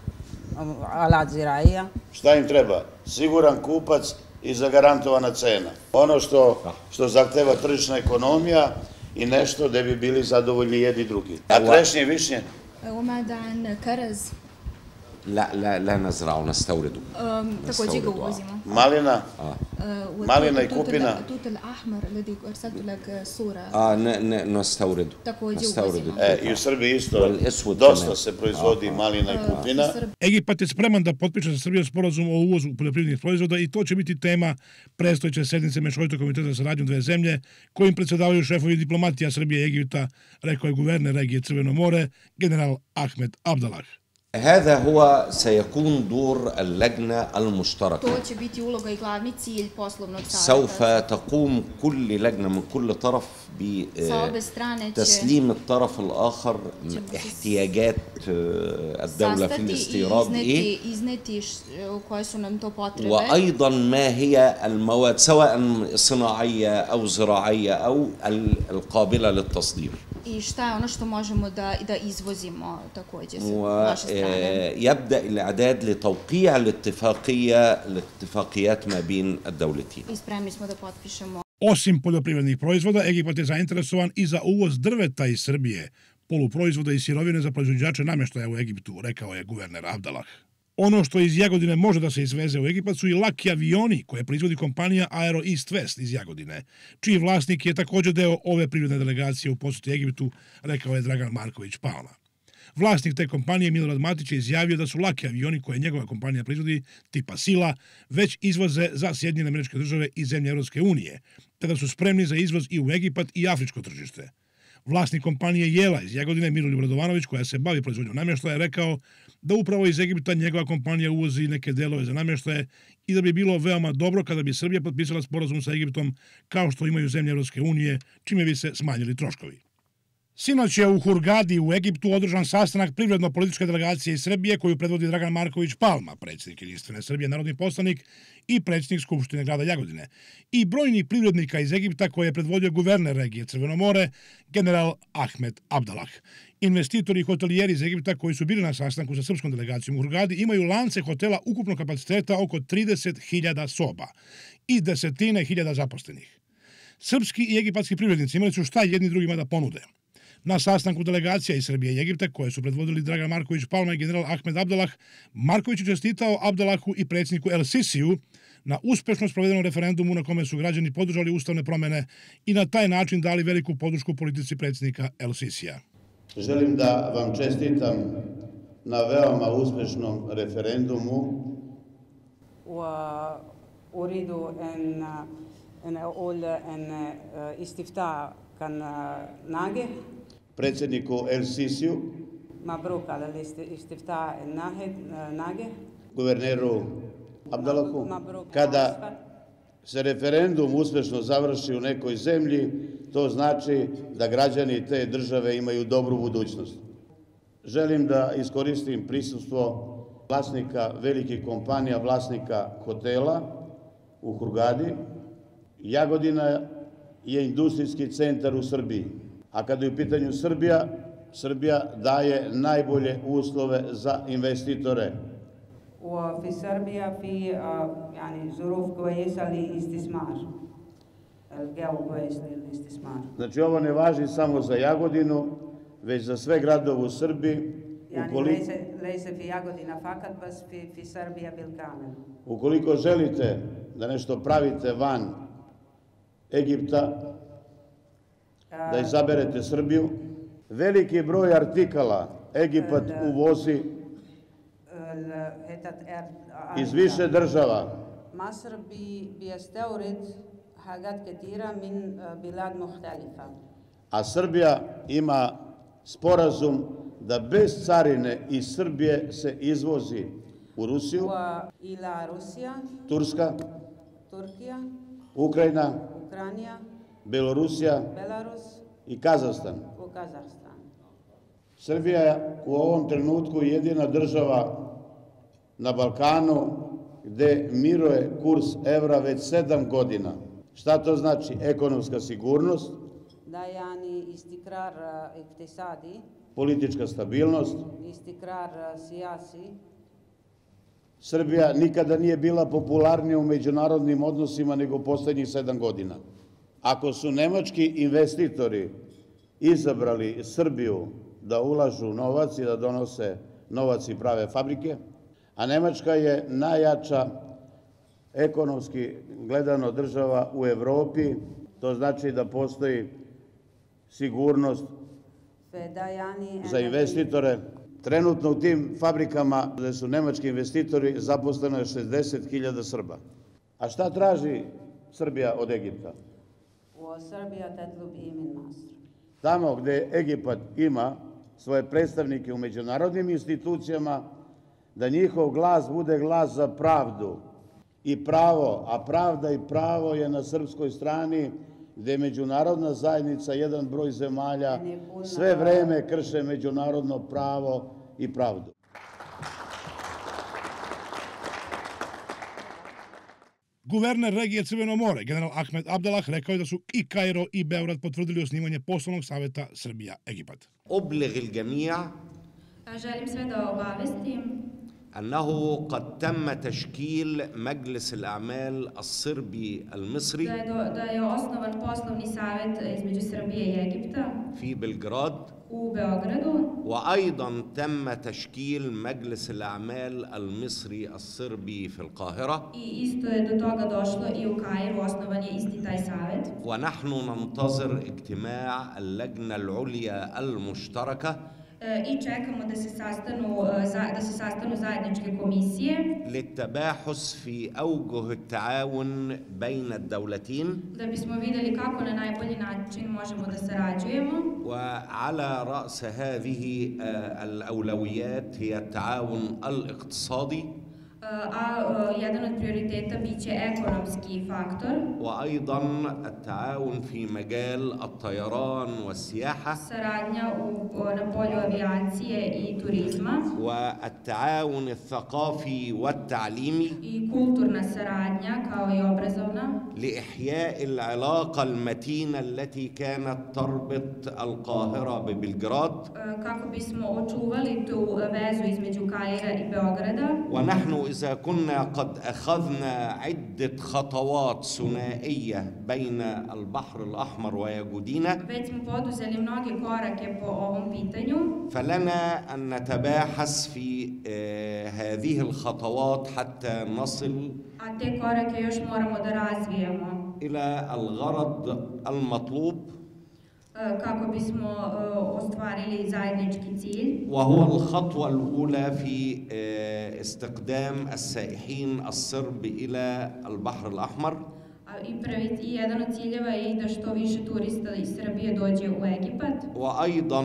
Šta im treba? Siguran kupac i zagarantovana cena. Ono što, što zahteva tržišna ekonomija i nešto gde bi bili zadovoljni jedni drugi. A trešnje i višnje? وماذا عن كرز؟ لا لا لا نزرعه نستورده takođe ga uvozimo. Malina? Malina i kupina? التوت الأحمر الذي أرسلت لك صورة. اه نستورده takođe uvozimo. E, i u Srbiji isto dosta se proizvodi malina i kupina. Egipat je spreman da potpiše sa Srbijom sporazum o uvozu poljoprivrednih proizvoda i to će biti tema predstojeće sednice Mješovitog komiteta za saradnju dve zemlje, kojim predsedavaju šefovi diplomatija Srbije i Egipta, rekao je guverner regije Crveno more, general Ahmed Abdalah. هذا هو سيكون دور اللجنة المشتركة. To će biti uloga i glavni cilj poslovnog savjeta. سوف تقوم كل لجنة من كل طرف بتسليم الطرف الآخر احتياجات الدولة في الاستيراد إيه وأيضا ما هي المواد سواء صناعية أو زراعية أو القابلة للتصدير. I šta je ono što možemo da, da izvozimo takođe sa naše strane. يبدأ الإعداد لتوقيع الاتفاقية الاتفاقيات ما بين الدولتين. I spremni smo da potpišemo. Osim poljoprivrednih proizvoda, Egipat je zainteresovan i za uvoz drveta iz Srbije, poluproizvoda i sirovine za proizvođače namještaja u Egiptu, rekao je guverner Abdalah. Ono što iz Jagodine može da se izveze u Egipat su i laki avioni koje proizvodi kompanija Aero East West iz Jagodine, čiji vlasnik je također deo ove privredne delegacije u posjeti Egiptu, rekao je Dragan Marković Palma. Vlasnik te kompanije Milorad Matić je izjavio da su laki avioni koje njegova kompanija proizvodi tipa Sila već izvoze za Sjedinjene Američke Države i zemlje Europske unije, te da su spremni za izvoz i u Egipat i afričko tržište. Vlasnik kompanije Jela iz Jagodine Miroljub Radovanović, koja se bavi proizvodnjom namještaja, je rekao da upravo iz Egipta njegova kompanija uvozi neke delove za namještaje i da bi bilo veoma dobro kada bi Srbija potpisala sporazum sa Egiptom kao što imaju zemlje Europske unije, čime bi se smanjili troškovi. Sinoć je u Hurgadi u Egiptu održan sastanak privredno-političke delegacije iz Srbije koju predvodi Dragan Marković Palma, predsjednik Jedinstvene Srbije, narodni poslanik i predsjednik Skupštine grada Jagodine, i brojnih privrednika iz Egipta koje je predvodio guverner regije Crveno more, general Ahmed Abdalah. Investitori i hotelijeri iz Egipta koji su bili na sastanku sa srpskom delegacijom u Hurgadi imaju lance hotela ukupnog kapaciteta oko trideset hiljada soba i desetine hiljada zaposlenih. Srpski i egipatski privrednici imali su šta jedni drugima da ponude. Na sastanku delegacija iz Srbije i Egipta, koje su predvodili Dragan Marković Palma i general Ahmed Abdalah, Marković je čestitao Abdalahu i predsjedniku El Sisiju na uspešno sprovedenom referendumu na kome su građani podržali ustavne promene i na taj način dali veliku podršku politici predsjednika El Sisija. Želim da vam čestitam na veoma uspešnom referendumu. وأريد أن أن أقول أن استفتاء كان ناجح. Predsjedniku El Sisiju, مبروك على الاستفتاء الناجح. Guverneru Abdalahu, kada se referendum uspešno završi u nekoj zemlji, to znači da građani te države imaju dobru budućnost. Želim da iskoristim prisustvo vlasnika velikih kompanija, vlasnika hotela u Hurgadi. Jagodina je industrijski centar u Srbiji, a kada je u pitanju Srbija, Srbija daje najbolje uslove za investitore. وفي صربيا في يعني ظروف كويسة للاستثمار. الجو كويس للاستثمار. Znači ovo ne važi samo za Jagodinu, već za sve gradove u Srbiji. يعني ليس ليس في ياغودينا فقط بس في في صربيا بالكامل. Ukoliko želite da nešto pravite van Egipta, da izaberete Srbiju, veliki broj artikala Egipat uvozi iz više država. مصر بيستورد حاجات كثيرة من بلاد مختلفة. A Srbija ima sporazum da bez carine iz Srbije se izvozi u Rusiju, Turska, Turkija, Ukrajina, Ukrajina, Belorusija Belarus i Kazahstan. Kazahstan. Srbija je u ovom trenutku jedina država na Balkanu gde miruje kurs evra već sedam godina. Šta to znači? Ekonomska sigurnost, da yani istikrar iktisadi, politička stabilnost. Istikrar sijasi. Srbija nikada nije bila popularnija u međunarodnim odnosima nego poslednjih sedam godina. Ako su nemački investitori izabrali Srbiju da ulažu novac i da donose novac i prave fabrike, a Nemačka je najjača ekonomski gledano država u Evropi, to znači da postoji sigurnost za investitore. Trenutno u tim fabrikama gde su nemački investitori zaposleno je šezdeset hiljada Srba. A šta traži Srbija od Egipta? Tamo gde Egipat ima svoje predstavnike u međunarodnim institucijama, da njihov glas bude glas za pravdu i pravo, a pravda i pravo je na srpskoj strani, gde međunarodna zajednica, jedan broj zemalja, sve vreme krše međunarodno pravo i pravdu. Guverner regije Crveno more, general Ahmed Abdalah, rekao je da su i Kairo i Beograd potvrdili osnivanje poslovnog saveta Srbija-Egipat. أبلغ الجميع želim sve da obavestim أنه قد تم تشكيل مجلس الأعمال الصربي المصري da je osnovan poslovni savet između Srbije i Egipta في بلغراد u Beogradu. وأيضا تم تشكيل مجلس الأعمال المصري الصربي في القاهرة I isto je do toga došlo i u Kairu, osnovan je isti taj savet. ونحن ننتظر اجتماع اللجنة العليا المشتركة I čekamo da se sastanu da se sastanu zajedničke komisije للتباحث في أوجه التعاون بين الدولتين da bismo videli kako na najbolji način možemo da sarađujemo. وعلى رأس هذه الأولويات هي التعاون الاقتصادي a jedan od prioriteta biće ekonomski faktor. وأيضا التعاون في مجال الطيران والسياحة. Saradnja na polju avijacije i turizma. والتعاون الثقافي والتعليمي. I kulturna saradnja kao i obrazovna. لإحياء العلاقة المتينة التي كانت تربط القاهرة ببلغراد. Kako bismo očuvali tu vezu između Kaira i Beograda. ونحن إذا كنا قد أخذنا عدة خطوات ثنائية بين البحر الأحمر ويجودينا. Već smo poduzeli mnoge korake po ovom pitanju. فلنا أن نتباحث في هذه الخطوات حتى نصل A te korake još moramo da razvijemo. إلى الغرض المطلوب. kako bismo ostvarili zajednički cilj. وهو الخطوة الأولى في استقدام السائحين الصرب إلى البحر الأحمر. I prvi i jedan od ciljeva je i da što više turista iz Srbije dođe u Egipat. وأيضا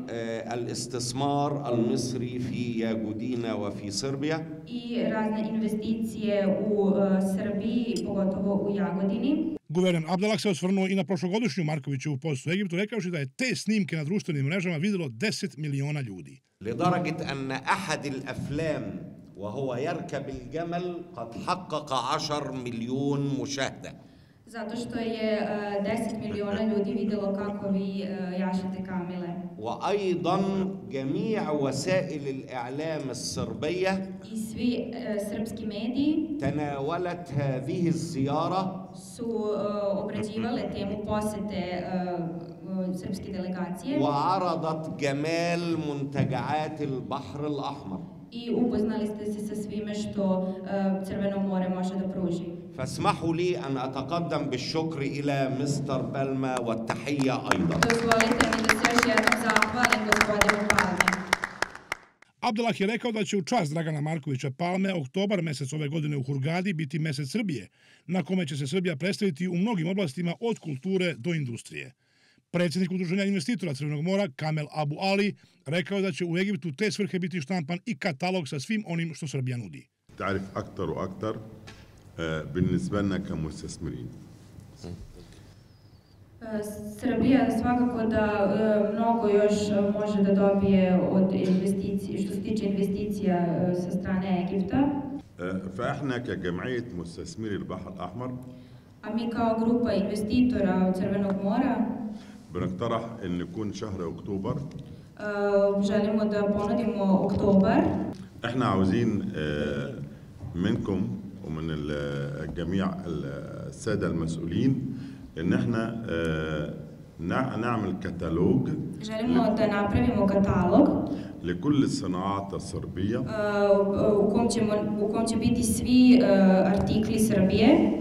الاستثمار المصري في ياجودينا وفي صربيا. I razne investicije u Srbiji, pogotovo u Jagodini. Guverner Abdallah se osvrnuo i na prošlogodišnju Markovićevu posetu Egiptu, rekavši da je te snimke na društvenim mrežama videlo deset miliona ljudi. لدرجة أن أحد الأفلام وهو يركب الجمل قد حقق عشر مليون مشاهدة. Zato što je deset miliona ljudi videlo kako vi jašete kamile. وأيضا جميع وسائل الإعلام الصربية I svi srpski mediji تناولت هذه الزيارة su obrađivale temu posete srpske delegacije. وعرضت جمال منتجعات البحر الأحمر. I upoznali ste se sa svime što Crveno more može da pruži. فاسمحوا لي أن أتقدم بالشكر إلى مستر بالما والتحية أيضا. Dozvolite mi da se još jednom zahvalim gospodinu Palmi. Abdallah je rekao da će u čast Dragana Markovića Palme oktobar mesec ove godine u Hurgadi biti mesec Srbije, na kome će se Srbija predstaviti u mnogim oblastima od kulture do industrije. Predsjednik Udruženja investitora Crvenog mora, Kamel Abu Ali, rekao da će u Egiptu te svrhe biti štampan i katalog sa svim onim što Srbija nudi. تعرف أكثر وأكثر بالنسبة لنا كمستثمرين. Srbija svakako da mnogo još može da dobije od investicija, što se tiče investicija sa strane Egipta. فإحنا كجمعية مستثمري البحر الأحمر. A mi kao grupa investitora Crvenog mora بنقترح أن يكون شهر أكتوبر. želimo da ponudimo oktobar. إحنا عاوزين منكم ومن الجميع السادة المسؤولين إن إحنا نعمل كتالوج. Želimo da napravimo katalog لكل الصناعات الصربية. u kom ćemo u kom će biti svi artikli Srbije.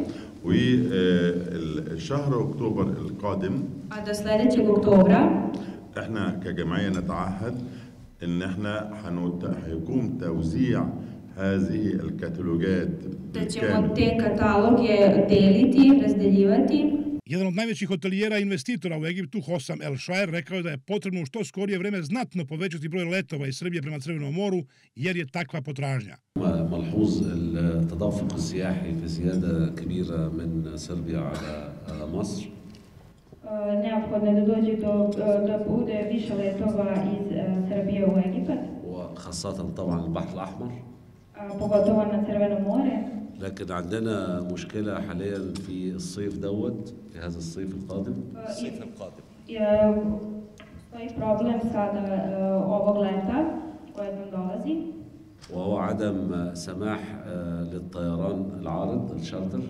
والشهر أكتوبر القادم. A do sljedećeg oktobra إحنا كجمعية نتعهد إن إحنا حيقوم توزيع هذه الكتالوجات da ćemo te kataloge deliti, razdeljivati. Jedan od najvećih hotelijera i investitora u Egiptu, Hossam El Shaer, rekao je da je potrebno u što skorije vreme znatno povećati broj letova iz Srbije prema Crvenom moru, jer je takva potražnja. ملحوظ التدفق السياحي في زيادة كبيرة من صربيا على مصر. Neophodno je da dođe do, da bude više letova iz Srbije u Egipat. وخاصة طبعا البحر الأحمر. pogotovo na Crveno more. لكن عندنا مشكلة حاليا في الصيف دوت في هذا الصيف القادم. الصيف القادم. Stoji problem sada ovog leta koje nam dolazi. وهو عدم سماح للطيران العارض الشارتر.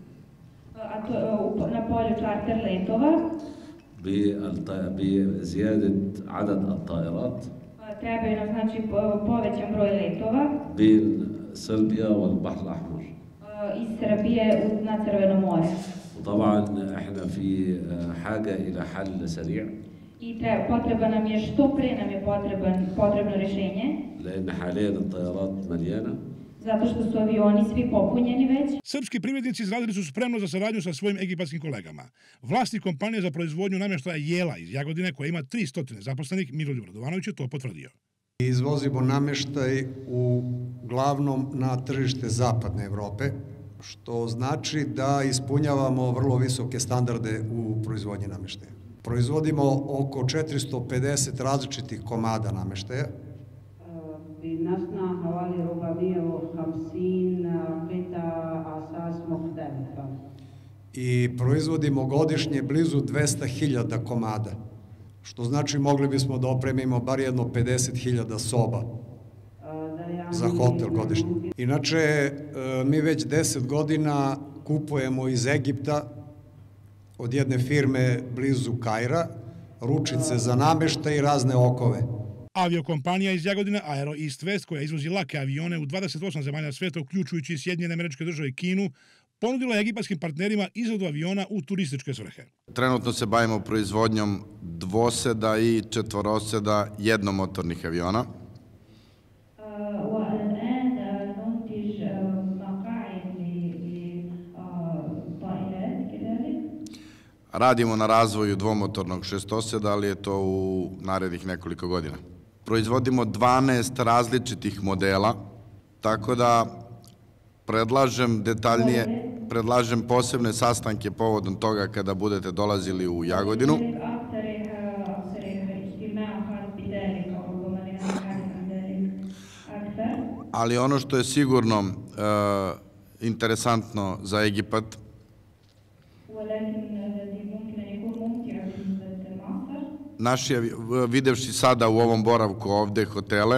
na polju čarter letova. بزيادة عدد الطائرات. Trebaju nam znači povećan broj letova. بين صربيا والبحر الأحمر. iz Srbije na Crveno more. وطبعا احنا في حاجة إلى حل سريع. I potreba nam je što pre nam je potreban potrebno rješenje. لأن حاليا الطيارات مليانة. Zato što su avioni svi popunjeni već. Srpski privrednici izrazili su spremnost za saradnju sa svojim egipatskim kolegama. Vlasnik kompanije za proizvodnju namještaja Jela iz Jagodine, koja ima tristo zaposlenih, Miroljub Radovanović, je to potvrdio. Izvozimo namještaj uglavnom na tržište zapadne Evrope, što znači da ispunjavamo vrlo visoke standarde u proizvodnji namještaja. Proizvodimo oko četiristo pedeset različitih komada namještaja. I proizvodimo godišnje blizu dvesta hiljada komada, što znači mogli bismo da opremimo bar jedno pedeset hiljada soba za hotel godišnje. Inače, mi već deset godina kupujemo iz Egipta od jedne firme blizu Kaira ručice za namještaj i razne okove. Aviokompanija iz Jagodine Aero East West, koja izvozi lake avione u dvadeset osam zemalja sveta, uključujući Sjedinjene Američke Države i Kinu, ponudila je egipatskim partnerima izradu aviona u turističke svrhe. Trenutno se bavimo proizvodnjom dvoseda i četvoroseda jednomotornih aviona. Radimo na razvoju dvomotornog šestoseda, ali je to u narednih nekoliko godina. Proizvodimo dvanaest različitih modela, tako da predlažem detaljnije, predlažem posebne sastanke povodom toga kada budete dolazili u Jagodinu. Ali ono što je sigurno interesantno za Egipat, naši, videvši sada u ovom boravku ovde hotele,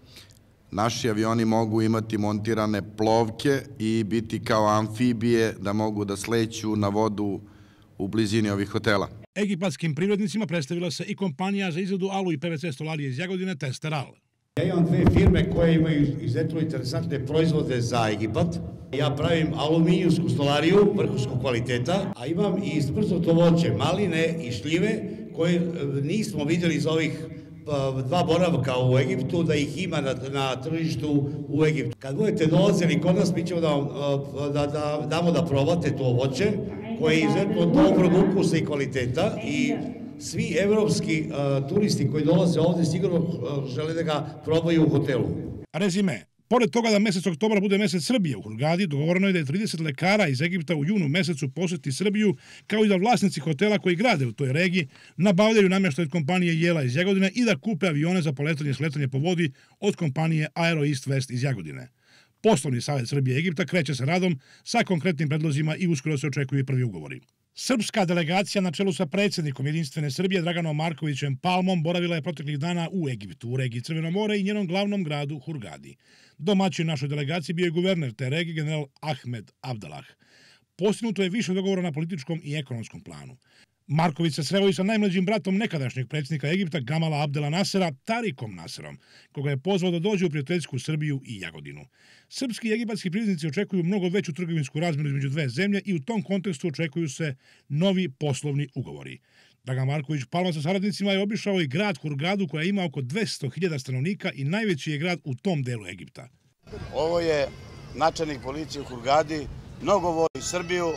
naši avioni mogu imati montirane plovke i biti kao amfibije da mogu da sleću na vodu u blizini ovih hotela. Egipatskim privrednicima predstavila se i kompanija za izradu alu i P V C stolarije iz Jagodine Testeral. Ja imam dve firme koje imaju izuzetno interesantne proizvode za Egipat. Ja pravim aluminijumsku stolariju vrhunskog kvaliteta, a imam i smrznuto voće, maline i šljive koje nismo vidjeli iz ovih dva boravka u Egiptu, da ih ima na, na tržištu u Egiptu. Kad budete dolazili kod nas, mi ćemo da, da, da damo da probate to voće, koje je izuzetno dobrog ukusa i kvaliteta i svi evropski uh, turisti koji dolaze ovde sigurno uh, žele da ga probaju u hotelu. Rezime. Pored toga da mesec oktobra bude mesec Srbije u Hurgadi, dogovoreno je da je trideset lekara iz Egipta u junu mesecu poseti Srbiju, kao i da vlasnici hotela koji grade u toj regiji nabavljaju namještaj od kompanije Jela iz Jagodine i da kupe avione za poletanje i sletanje po vodi od kompanije Aero East West iz Jagodine. Poslovni savjet Srbije i Egipta kreće sa radom sa konkretnim predlozima i uskoro se očekuju i prvi ugovori. Srpska delegacija na čelu sa predsjednikom Jedinstvene Srbije Draganom Markovićem Palmom boravila je proteklih dana u Egiptu, u regiji Crveno more i njenom glavnom gradu Hurgadi. Domaćin našoj delegaciji bio je guverner te regije general Ahmed Abdalah. Postignuto je više dogovora na političkom i ekonomskom planu. Marković se sreo i sa najmlađim bratom nekadašnjeg predsjednika Egipta Gamala Abdela Nasera, Tarikom Naserom, koga je pozvao da dođe u prijateljsku Srbiju i Jagodinu. Srpski i egipatski privrednici očekuju mnogo veću trgovinsku razmenu između dve zemlje i u tom kontekstu očekuju se novi poslovni ugovori. Dragan Marković Palma sa saradnicima je obišao i grad Hurgadu koja ima oko dvesta hiljada stanovnika i najveći je grad u tom delu Egipta. Ovo je načelnik policije u Hurgadi, mnogo voli Srbiju,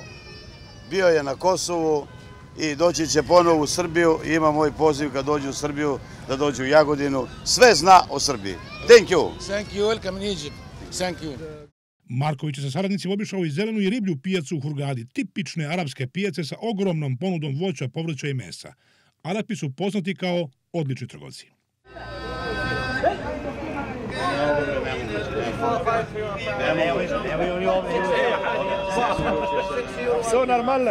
bio je na Kosovu i doći će ponovo u Srbiju i ima moj poziv kad dođu u Srbiju da dođu u Jagodinu. Sve zna o Srbiji. Thank you. Thank you. Welcome in Egypt. Thank you. Marković je sa saradnicima obišao i zelenu i riblju pijacu u Hurgadi, tipične arapske pijace sa ogromnom ponudom voća, povrća i mesa. Arapi su poznati kao odlični trgovci. Sve normalno.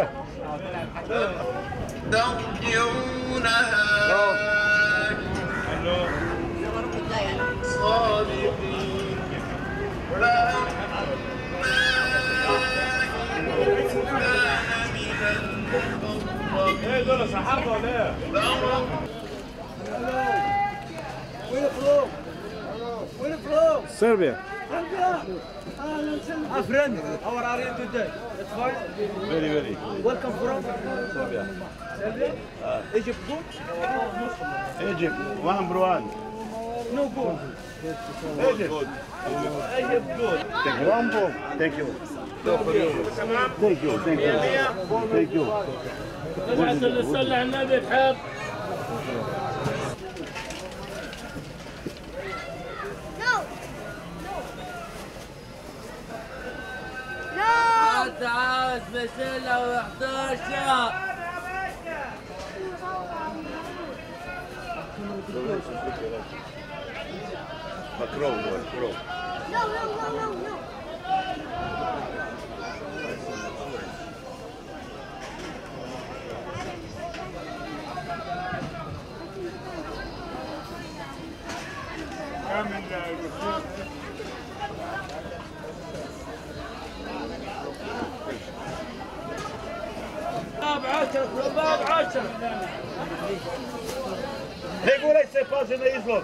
ايه دول سحبوا ولا ايه؟ وين الفلوس؟ وين الفلوس؟ Serbia. A friend, how are you today? It's fine? Very, very. Welcome from? Serbia. Serbia? Uh, Egypt good? Egypt, one number one. No good. Egypt. Good. Egypt good. Thank you. One more. Thank you. Thank you. Thank you. Thank you. Thank you. نبعث اللي صلى على النبي بحب تعال بسلة وحداشر مكروه مكروه No, no, no, no, no. باب عشرة باب عشرة Regulaj se, pazi na izlog.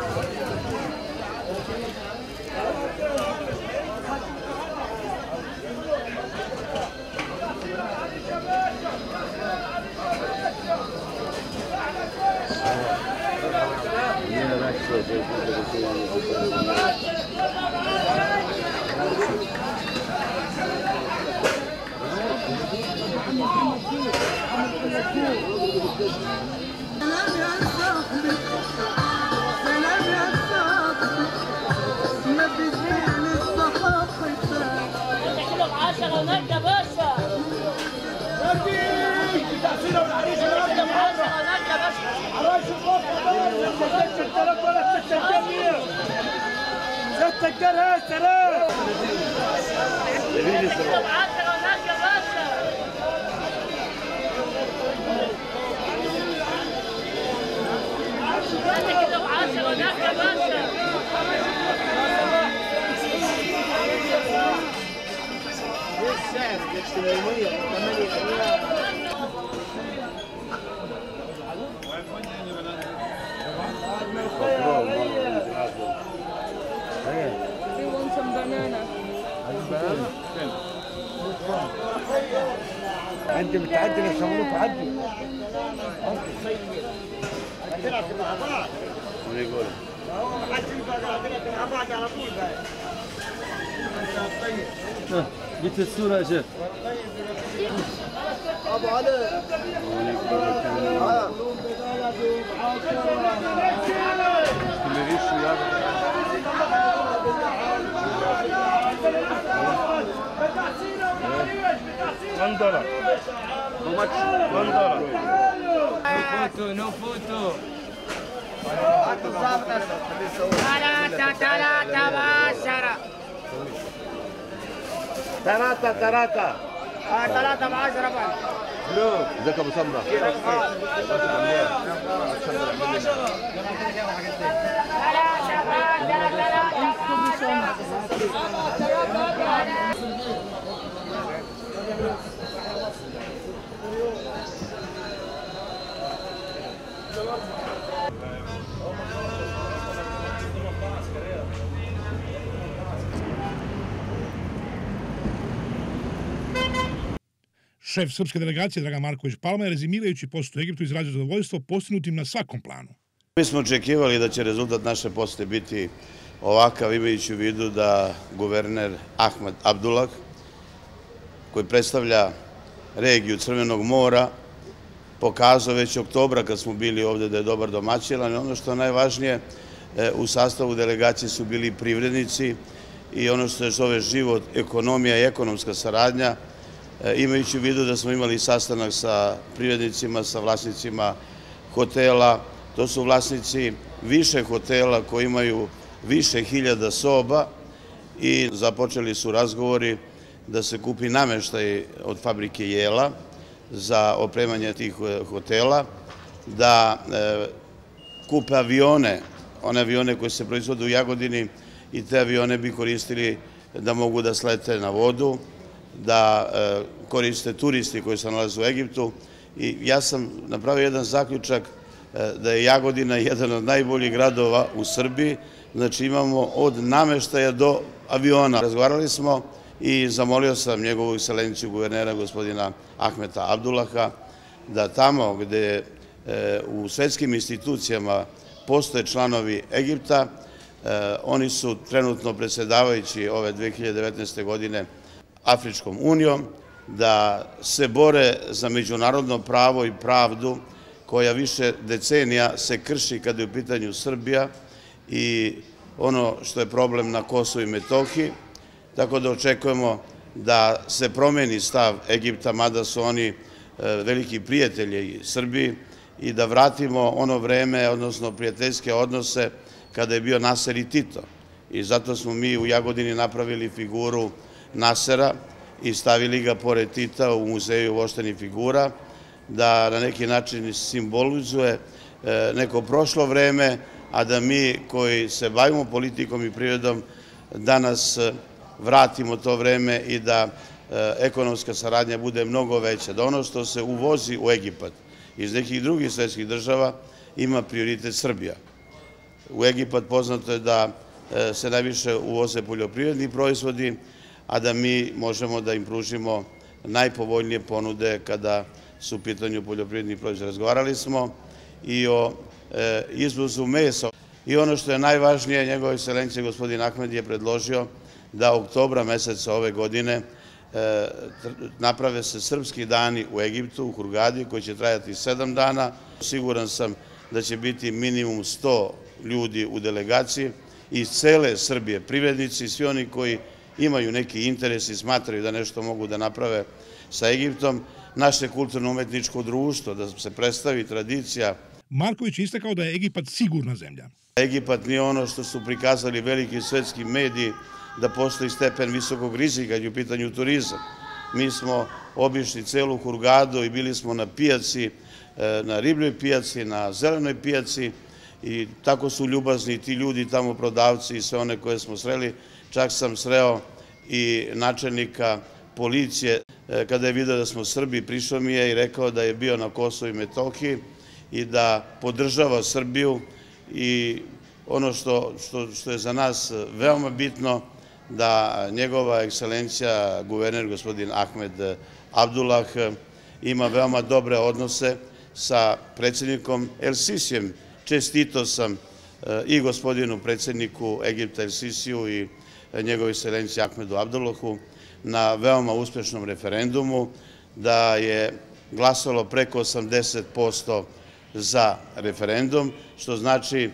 We want some banana. عندي متعدل يسوون تعدي من يقول جبت الصورة يا شيخ أبو علي one dollar. How much? One dollar. No photo, no photo. ثلاثة ثلاثة بعشرة. ثلاثة ثلاثة. آه ثلاثة بعشرة بقى. لو. ازيك يا ابو سمرة؟ Šef srpske delegacije Dragan Marković Palma je rezimirajući posetu Egiptu izrazio zadovoljstvo postignutim na svakom planu. Mi smo očekivali da će rezultat naše posete biti ovakav, imajući u vidu da guverner Ahmed Abdullah, koji predstavlja regiju Crvenog mora, pokazao već oktobra kad smo bili ovde da je dobar domaćin, ali ono što je najvažnije, u sastavu delegacije su bili privrednici i ono što je zove život, ekonomija i ekonomska saradnja, imajući u vidu da smo imali sastanak sa privrednicima, sa vlasnicima hotela. To su vlasnici više hotela koji imaju više hiljada soba i započeli su razgovori da se kupi nameštaj od fabrike Jela za opremanje tih hotela, da kupe avione, one avione koje se proizvode u Jagodini i te avione bi koristili da mogu da slete na vodu, da koriste turisti koji se nalaze u Egiptu. I ja sam napravio jedan zaključak da je Jagodina jedan od najboljih gradova u Srbiji, znači imamo od nameštaja do aviona. Razgovarali smo i zamolio sam njegovu ekscelenciju guvernera gospodina Ahmeta Abdullaha da tamo gde u svetskim institucijama postoje članovi Egipta, oni su trenutno predsjedavajući ove dve hiljade devetnaeste. godine Afričkom unijom, da se bore za međunarodno pravo i pravdu koja više decenija se krši kada je u pitanju Srbija i ono što je problem na Kosovu i Metohiji, tako da očekujemo da se promeni stav Egipta, mada su oni veliki prijatelji Srbiji, i da vratimo ono vreme, odnosno prijateljske odnose kada je bio Naser i Tito. I zato smo mi u Jagodini napravili figuru Nasera i stavili ga pored Tita u muzeju voštanih figura, da na neki način simbolizuje neko prošlo vreme, a da mi koji se bavimo politikom i privredom danas vratimo to vreme i da ekonomska saradnja bude mnogo veća, da ono što se uvozi u Egipat iz nekih drugih svetskih država ima prioritet Srbija. U Egipat poznato je da se najviše uvoze poljoprivredni proizvodi, a da mi možemo da im pružimo najpovoljnije ponude kada su u pitanju poljoprivredni proizvodi. Razgovarali smo i o izvozu mesa. I ono što je najvažnije, njegova ekscelencija gospodin Ahmed je predložio da oktobra meseca ove godine naprave se srpski dani u Egiptu, u Hurgadi, koji će trajati sedam dana. Siguran sam da će biti minimum sto ljudi u delegaciji iz cele Srbije, privrednici, svi oni koji imaju neki interes i smatraju da nešto mogu da naprave sa Egiptom, naše kulturno-umetničko društvo, da se predstavi tradicija. Marković je istakao da je Egipat sigurna zemlja. Egipat nije ono što su prikazali veliki svetski mediji, da postoji stepen visokog rizika i u pitanju turizam. Mi smo obišli celu Hurgadu i bili smo na pijaci, na ribljoj pijaci, na zelenoj pijaci i tako su ljubazni ti ljudi tamo, prodavci i sve one koje smo sreli. Čak sam sreo i načelnika policije. Kada je vidio da smo Srbi, prišao mi je i rekao da je bio na Kosovu i Metohiji i da podržava Srbiju i ono što, što, što je za nas veoma bitno, da njegova ekscelencija, guverner gospodin Ahmed Abdullah, ima veoma dobre odnose sa predsjednikom El Sisijem. Čestito sam i gospodinu predsjedniku Egipta El Sisiju i njegove ekscelencije Ahmedu Abdullahu na veoma uspešnom referendumu, da je glasalo preko osamdeset posto za referendum, što znači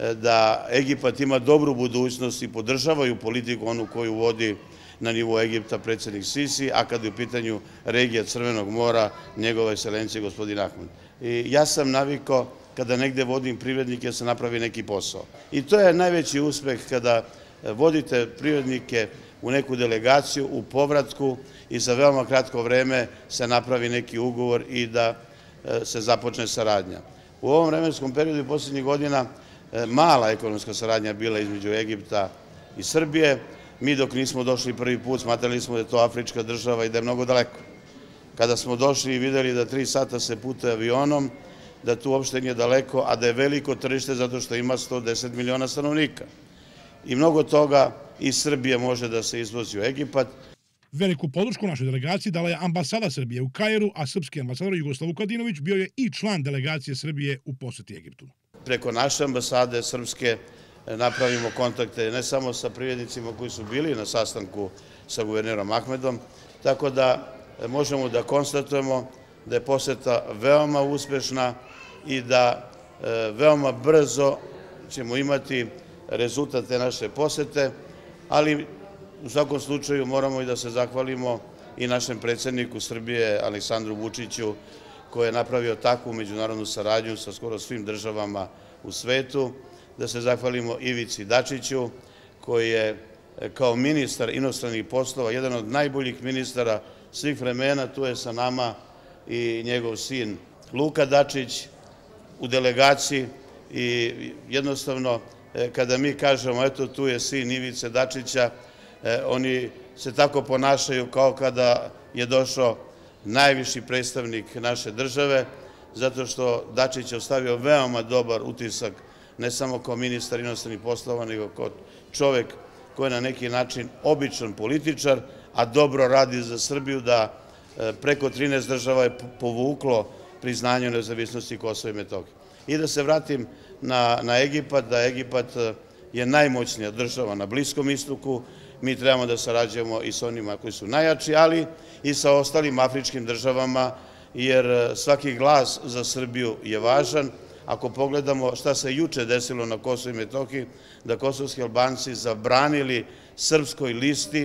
da Egipat ima dobru budućnost i podržavaju politiku onu koju vodi na nivou Egipta predsjednik Sisi, a kada je u pitanju regija Crvenog mora, njegova ekscelencija gospodin Ahmed. I ja sam navikao kada negde vodim privrednike se napravi neki posao. I to je najveći uspeh kada vodite privrednike u neku delegaciju, u povratku i za veoma kratko vreme se napravi neki ugovor i da se započne saradnja. U ovom vremenskom periodu i posljednjih godina mala ekonomska saradnja bila između Egipta i Srbije. Mi dok nismo došli prvi put smatrali smo da je to afrička država i da je mnogo daleko. Kada smo došli i videli da tri sata se putuje avionom, da tu uopšte nije daleko, a da je veliko tržište zato što ima sto deset miliona stanovnika. I mnogo toga iz Srbije može da se izvozi u Egipat. Veliku podršku našoj delegaciji dala je ambasada Srbije u Kairu, a srpski ambasador Jugoslav Vukadinović bio je i član delegacije Srbije u poseti Egiptu. Preko naše ambasade srpske napravimo kontakte ne samo sa privrednicima koji su bili na sastanku sa guvernerom Ahmedom, tako da možemo da konstatujemo da je poseta veoma uspešna i da veoma brzo ćemo imati rezultat te naše posete, ali u svakom slučaju moramo i da se zahvalimo i našem predsjedniku Srbije Aleksandru Vučiću, koji je napravio takvu međunarodnu saradnju sa skoro svim državama u svetu, da se zahvalimo Ivici Dačiću, koji je kao ministar inostranih poslova, jedan od najboljih ministara svih vremena, tu je sa nama i njegov sin Luka Dačić u delegaciji i jednostavno kada mi kažemo eto tu je sin Ivice Dačića, oni se tako ponašaju kao kada je došao najviši predstavnik naše države, zato što Dačić je ostavio veoma dobar utisak ne samo kao ministar inostranih poslova, nego kao čovek koji je na neki način običan političar, a dobro radi za Srbiju, da preko trinaest država je povuklo priznanje nezavisnosti Kosova i Metohije. I da se vratim na, na Egipat, da Egipat je najmoćnija država na Bliskom istoku, mi trebamo da sarađujemo i sa onima koji su najjači, ali i sa ostalim afričkim državama, jer svaki glas za Srbiju je važan. Ako pogledamo šta se juče desilo na Kosovu i Metohiji, da kosovski Albanci zabranili srpskoj listi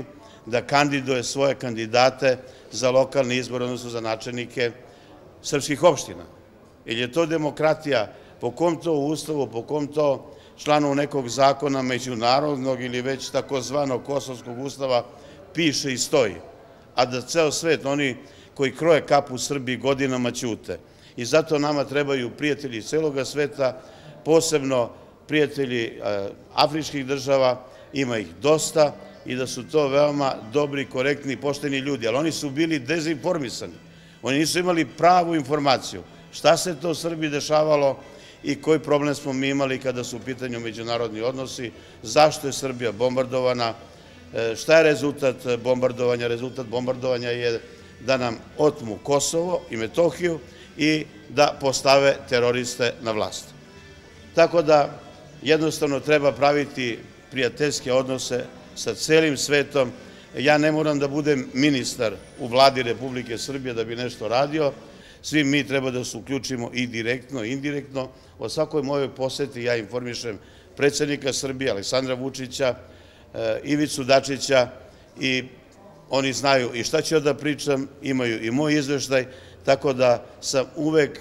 da kandiduje svoje kandidate za lokalni izbor, odnosno za načelnike srpskih opština. Ili je to demokratija, po kom to ustavu, po kom to članu nekog zakona međunarodnog ili već takozvanog kosovskog ustava piše i stoji, a da ceo svet, oni koji kroje kapu u Srbiji, godinama ćute. I zato nama trebaju prijatelji celoga sveta, posebno prijatelji afričkih država, ima ih dosta i da su to veoma dobri, korektni, pošteni ljudi, ali oni su bili dezinformisani. Oni nisu imali pravu informaciju šta se to u Srbiji dešavalo i koji problem smo mi imali kada su u pitanju međunarodni odnosi, zašto je Srbija bombardovana, šta je rezultat bombardovanja. Rezultat bombardovanja je da nam otmu Kosovo i Metohiju i da postave teroriste na vlast. Tako da jednostavno treba praviti prijateljske odnose sa celim svetom. Ja ne moram da budem ministar u vladi Republike Srbije da bi nešto radio. Svi mi treba da se uključimo i direktno i indirektno. O svakoj mojoj poseti ja informišem predsjednika Srbije, Aleksandra Vučića, Ivicu Dačića i oni znaju i šta ću da pričam, imaju i moj izveštaj, tako da sam uvek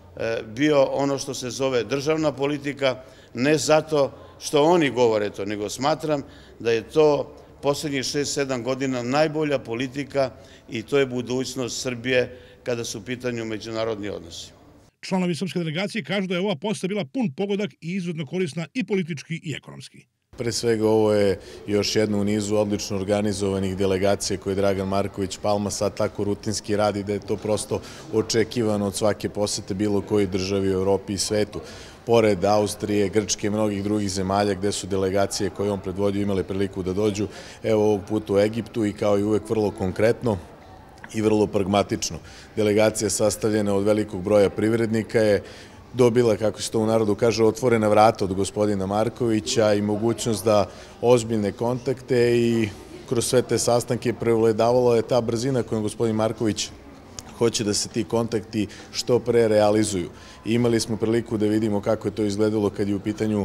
bio ono što se zove državna politika, ne zato što oni govore to, nego smatram da je to poslednjih šest sedam godina najbolja politika i to je budućnost Srbije kada su u pitanju međunarodni odnosi. Članovi srpske delegacije kažu da je ova poseta bila pun pogodak i izuzetno korisna i politički i ekonomski. Pre svega ovo je još jedna u nizu odlično organizovanih delegacija koje Dragan Marković Palma sad tako rutinski radi da je to prosto očekivano od svake posete bilo koji državi u Evropi i svetu. Pored Austrije, Grčke i mnogih drugih zemalja gde su delegacije koje on predvodio imale priliku da dođu, evo ovog puta u Egiptu i kao i uvek vrlo konkretno i vrlo pragmatično. Delegacija sastavljena od velikog broja privrednika je dobila, kako se to u narodu kaže, otvorena vrata od gospodina Markovića i mogućnost da ozbiljne kontakte i kroz sve te sastanke prevladavalo je ta brzina kojom gospodin Marković hoće da se ti kontakti što pre realizuju. Imali smo priliku da vidimo kako je to izgledalo kad je u pitanju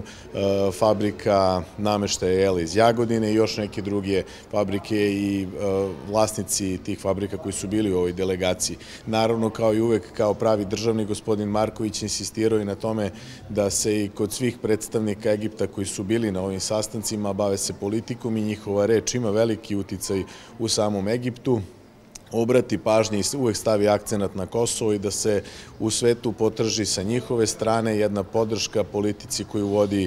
fabrika nameštaja iz Jagodine i još neke druge fabrike i vlasnici tih fabrika koji su bili u ovoj delegaciji. Naravno, kao i uvek, kao pravi državni, gospodin Marković insistirao i na tome da se i kod svih predstavnika Egipta koji su bili na ovim sastancima bave se politikom i njihova reč ima veliki uticaj u samom Egiptu, obrati pažnje i uvek stavi akcenat na Kosovo i da se u svetu potraži sa njihove strane jedna podrška politici koju vodi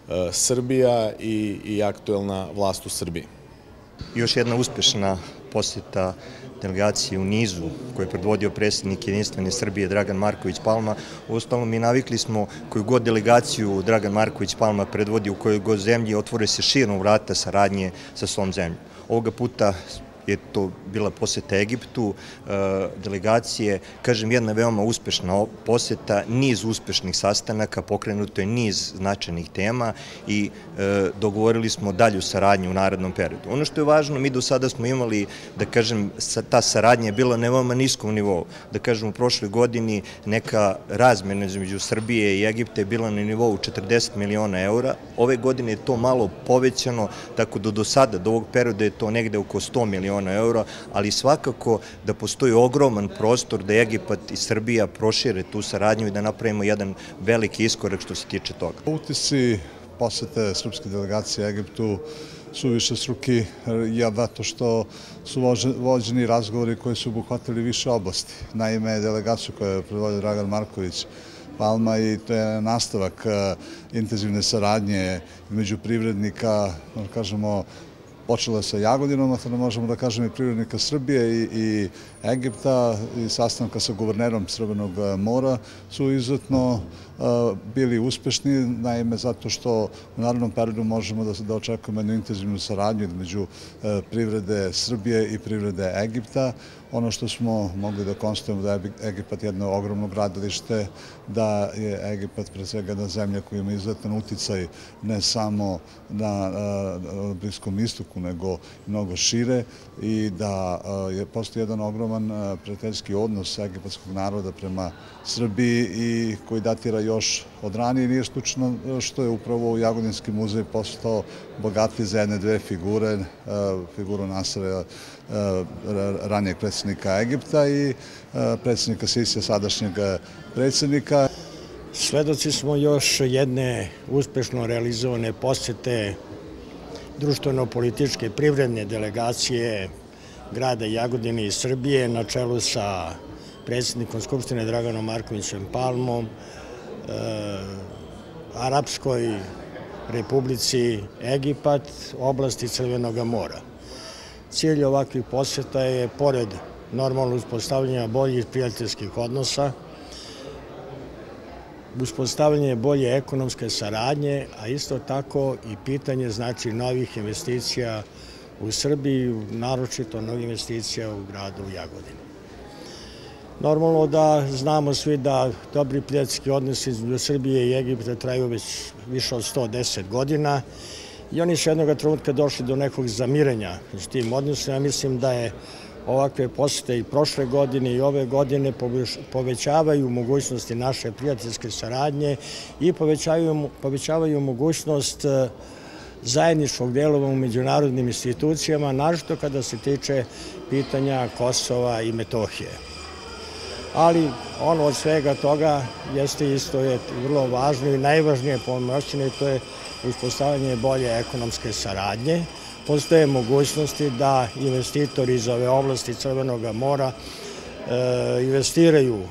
Srbija i aktuelna vlast u Srbiji. Još jedna uspešna posjeta delegacije u nizu koju je predvodio predsjednik Jedinstvene Srbije Dragan Marković Palma. Uostalom, mi navikli smo koju god delegaciju Dragan Marković Palma predvodi u kojoj god zemlji otvore se širom vrata saradnje sa svom zemljom. Ovoga puta je to bila posjeta Egiptu, delegacije, kažem, jedna veoma uspešna posjeta, niz uspešnih sastanaka, pokrenuto je niz značajnih tema i dogovorili smo dalju saradnju u narednom periodu. Ono što je važno, mi do sada smo imali, da kažem, ta saradnja je bila na veoma niskom nivou. Da kažem, u prošloj godini neka razmena između Srbije i Egipta je bila na nivou četrdeset miliona eura. Ove godine je to malo povećano, tako da do sada, do ovog perioda je to negde oko sto miliona eura, ali svakako da postoji ogroman prostor da Egipat i Srbija prošire tu saradnju i da napravimo jedan veliki iskorak što se tiče toga. Utisci posete srpske delegacije Egiptu su višestruki, zato što su vođeni razgovori koji su obuhvatili više oblasti. Naime, delegaciju koju je predvodio Dragan Marković Palma i to je nastavak intenzivne saradnje među privrednika, kažemo, počela sa Jagodinom, a sada možemo da kažemo i privrednika Srbije i Egipta i sastanka sa guvernerom Crvenog mora su izuzetno bili uspešni, naime zato što u narednom periodu možemo da očekujemo jednu intenzivnu saradnju između privrede Srbije i privrede Egipta. Ono što smo mogli da konstatujemo da je Egipat jedno ogromno gradilište, da je Egipat pre svega jedna zemlja koja ima izuzetan uticaj ne samo na Bliskom istoku, nego mnogo šire i da postoji jedan ogroman ogroman prijateljski odnos egipatskog naroda prema Srbiji i koji datira još od ranije. Nije slučajno što je upravo Jagodinski muzej postao bogatiji za jedne dve figure, figuru Nasera, ranijeg predsjednika Egipta i predsjednika Sisija, sadašnjeg predsjednika. Svedoci smo još jedne uspešno realizovane posete društveno-političke privredne delegacije grada Jagodine i Srbije na čelu sa predsjednikom Skupštine Draganom Markovićem Palmom, Arapskoj Republici Egipat, oblasti Crvenog mora. Cilj ovakvih poseta je, pored normalno uspostavljanja boljih prijateljskih odnosa, uspostavljanje bolje ekonomske saradnje, a isto tako i pitanje znači novih investicija u Srbiji, naročito novih investicija u gradu Jagodini. Normalno da znamo svi da dobri prijateljski odnosi između Srbije i Egipta traju već više od sto deset godina i oni su jednog trenutka došli do nekog zamirenja s tim odnosima. Ja mislim da je ovakve posete i prošle godine i ove godine povećavaju mogućnosti naše prijateljske saradnje i povećavaju mogućnost zajedničkog djelovanja u međunarodnim institucijama, naročito kada se tiče pitanja Kosova i Metohije. Ali ono od svega toga jeste isto je vrlo važno i najvažnije po mojoj ocjeni, to je uspostavljanje bolje ekonomske saradnje. Postoje mogućnosti da investitori iz ove oblasti Crvenog mora investiraju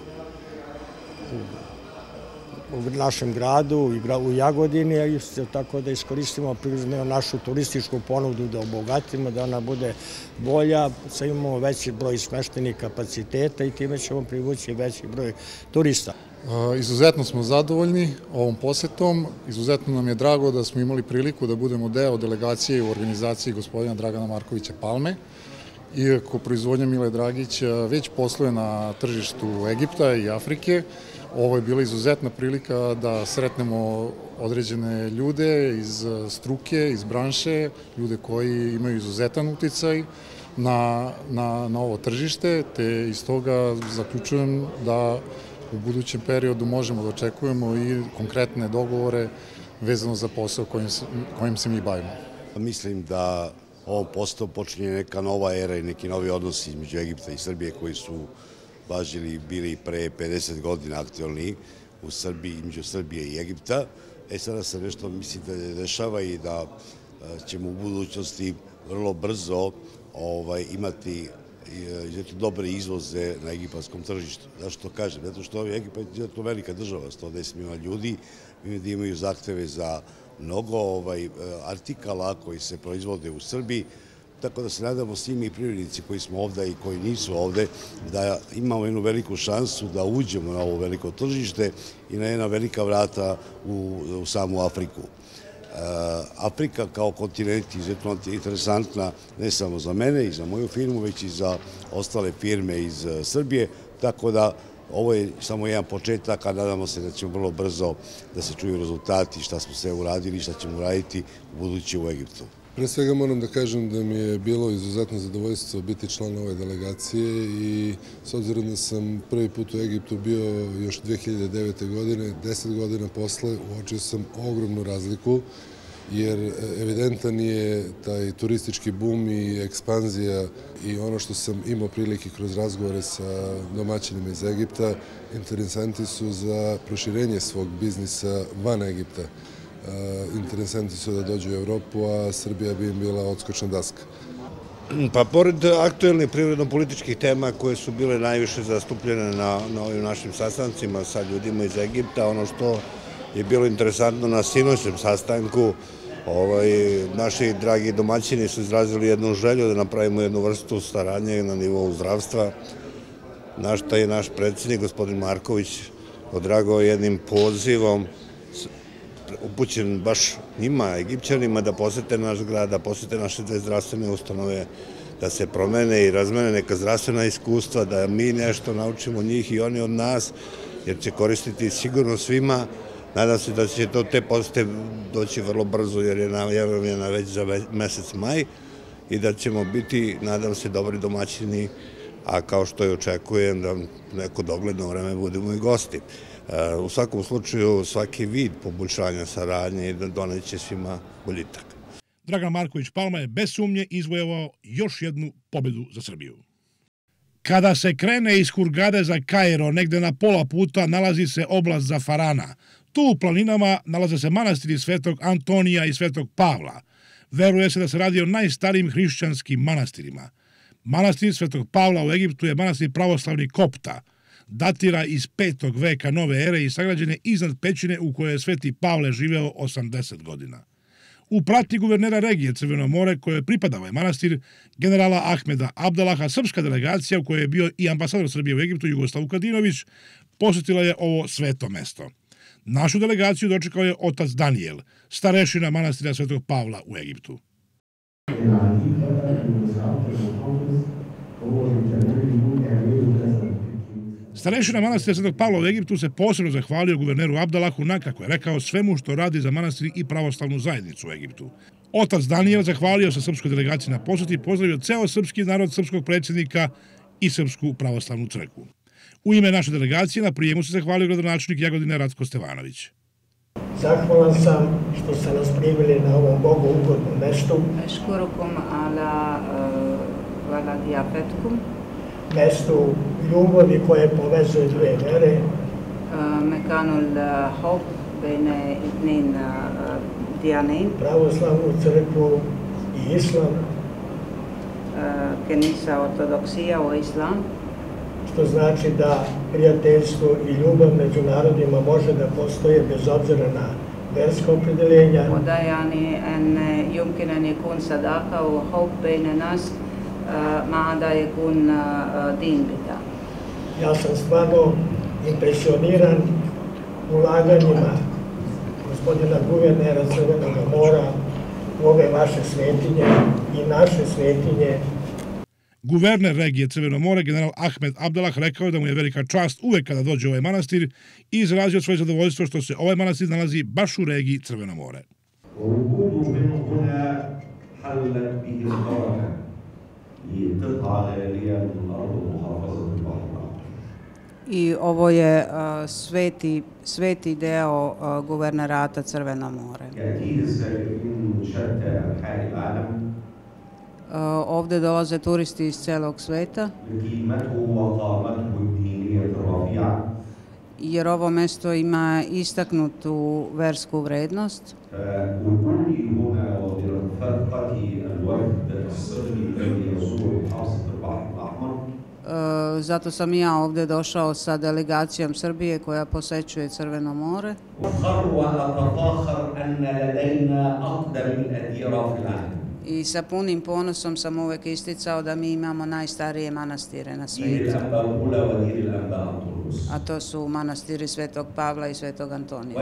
u našem gradu, u Jagodini, a isto tako da iskoristimo našu turističku ponudu, da obogatimo, da ona bude bolja, da imamo veći broj smeštenih kapaciteta i time ćemo privući veći broj turista. Izuzetno smo zadovoljni ovom posetom, izuzetno nam je drago da smo imali priliku da budemo deo delegacije u organizaciji gospodina Dragana Markovića Palme. Iako proizvodnja Mile Dragić već posluje na tržištu Egipta i Afrike, ovo je bila izuzetna prilika da sretnemo određene ljude iz struke, iz branše, ljude koji imaju izuzetan uticaj na, na, na ovo tržište, te iz toga zaključujem da u budućem periodu možemo da očekujemo i konkretne dogovore vezano za posao kojim, kojim se mi bavimo. Mislim da ovom postom počinje neka nova era i neki novi odnosi između Egipta i Srbije koji su važili bili pre pedeset godina aktualni u Srbiji, između Srbije i Egipta. E sada se nešto mislim da dešava i da ćemo u budućnosti vrlo brzo ovaj, imati izuzetno dobre izvoze na egipatskom tržištu. Zašto to kažem? Zato što je Egipat izuzetno velika država, sto deset miliona ljudi, da imaju zahteve za mnogo ovaj, artikala koji se proizvode u Srbiji, tako da se nadamo svi mi privrednici koji smo ovde i koji nisu ovde, da imamo jednu veliku šansu da uđemo na ovo veliko tržište i na jedna velika vrata u, u samu Afriku. Afrika kao kontinent je izuzetno interesantna ne samo za mene i za moju firmu, već i za ostale firme iz Srbije, tako da ovo je samo jedan početak, a nadamo se da ćemo vrlo brzo da se čuju rezultati šta smo sve uradili i šta ćemo uraditi u budući u Egiptu. Pre svega moram da kažem da mi je bilo izuzetno zadovoljstvo biti član ove delegacije i s obzirom da sam prvi put u Egiptu bio još dve hiljade devete. godine, deset godina posle uočio sam ogromnu razliku jer evidentan je taj turistički bum i ekspanzija i ono što sam imao prilike kroz razgovore sa domaćinima iz Egipta, interesanti su za proširenje svog biznisa van Egipta. Interesanti su da dođu u Evropu, a Srbija bi im bila odskočna daska. Pa pored aktuelnih privredno-političkih tema koje su bile najviše zastupljene na, na ovim našim sastancima sa ljudima iz Egipta, ono što je bilo interesantno na sinoćem sastanku, ovaj, naši dragi domaćini su izrazili jednu želju da napravimo jednu vrstu saradnje na nivou zdravstva. Naš, taj je naš predsjednik, gospodin Marković, odragao jednim pozivom upućen baš njima, Egipćanima, da posete naš grad, da posete naše dve zdravstvene ustanove, da se promene i razmene neka zdravstvena iskustva, da mi nešto naučimo njih i oni od nas, jer će koristiti sigurno svima. Nadam se da će to te posete doći vrlo brzo, jer je najavljena već za mesec maj i da ćemo biti, nadam se, dobri domaćini a kao što i očekujem da neko dogledno vreme budemo i gosti. U svakom slučaju, svaki vid poboljšanja saradnje doneće svima boljitak. Dragan Marković Palma je bez sumnje izvojevao još jednu pobedu za Srbiju. Kada se krene iz Hurgade za Kairo, negde na pola puta nalazi se oblast Zafarana. Tu u planinama nalaze se manastiri Svetog Antonija i Svetog Pavla. Veruje se da se radi o najstarijim hrišćanskim manastirima. Manastir Svetog Pavla u Egiptu je manastir pravoslavni Kopta. Datira iz petog veka nove ere i sagrađen je iznad pećine u kojoj je Sveti Pavle živeo osamdeset godina. U pratnji guvernera regije Crveno more, koje pripada ovaj manastir, generala Ahmeda Abdalaha, srpska delegacija u kojoj je bio i ambasador Srbije u Egiptu Jugoslav Vukadinović, posjetila je ovo sveto mesto. Našu delegaciju dočekao je otac Danijel, starešina manastira Svetog Pavla u Egiptu. Starešina manastira Svetog Pavla u Egiptu se posebno zahvalio guverneru Abdalahu na, kako je rekao, svemu što radi za manastir i pravoslavnu zajednicu u Egiptu. Otac Danijel zahvalio se srpskoj delegaciji na posjeti i pozdravio ceo srpski narod, srpskog predsjednika i Srpsku pravoslavnu crkvu. U ime naše delegacije na prijemu se zahvalio gradonačelnik Jagodine Ratko Stevanović. Zahvalan sam što ste nas primili na ovom Bogu ugodnom mestu. Eškurukum ala vala dijafetkum. Mestu ljubavi koje povezuje dve vere. Mekanul hub bejne itnin dijanin. Pravoslavnu crkvu i islam. Kenisa ortodoksija u islam. Što znači da prijateljstvo i ljubav među narodima može da postoje bez obzira na verska opredeljenja. Odajani en yumkin an yakun sadaqa wa hub bejne nas ma da yakun din bita. Ja sam stvarno impresioniran ulaganjima gospodina guvernera Crvenog mora u ove vaše svetinje i naše svetinje. Guverner regije Crveno more, general Ahmed Abdalah, rekao da mu je velika čast uvek kada dođe u ovaj manastir i izrazio svoje zadovoljstvo što se ovaj manastir nalazi baš u regiji Crveno more. I ovo je sveti, sveti deo guvernerata Crveno more. Ovde dolaze turisti iz celog sveta, jer ovo mesto ima istaknutu versku vrednost. Zato sam ja ovde došao sa delegacijom Srbije koja posećuje Crveno more. I sa punim ponosom sam uvek isticao da mi imamo najstarije manastire na svijetu. A to su manastiri Svetog Pavla i Svetog Antonija.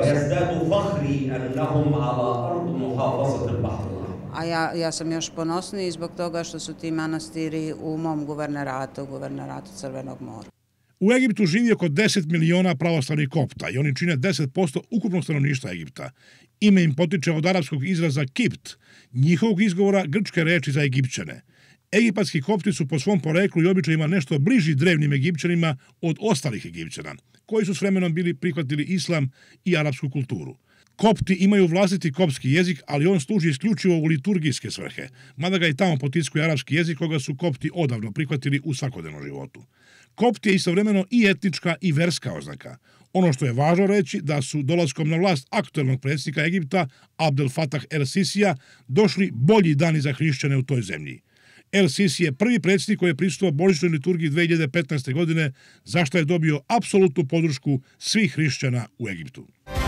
A ja, ja sam još ponosniji zbog toga što su ti manastiri u mom guverneratu, guverneratu Crvenog mora. U Egiptu živi oko deset miliona pravoslavnih Kopta i oni čine deset posto ukupnog stanovništva Egipta. Ime im potiče od arapskog izraza kipt, njihovog izgovora grčke reči za Egipćane. Egipatski Kopti su po svom poreklu i običajima nešto bliži drevnim Egipćanima od ostalih Egipćana, koji su s vremenom bili prihvatili islam i arapsku kulturu. Kopti imaju vlastiti koptski jezik, ali on služi isključivo u liturgijske svrhe, mada ga i tamo potiskuje arapski jezik koga su Kopti odavno prihvatili u svakodnevnom životu. Kopt je istovremeno i etnička i verska oznaka. Ono što je važno reći da su dolaskom na vlast aktuelnog predsjednika Egipta Abdel Fattah el-Sisija došli bolji dani za hrišćane u toj zemlji. El-Sisi je prvi predsjednik koji je prisustvovao božićnoj liturgiji dve hiljade petnaeste. godine, za što je dobio apsolutnu podršku svih hrišćana u Egiptu.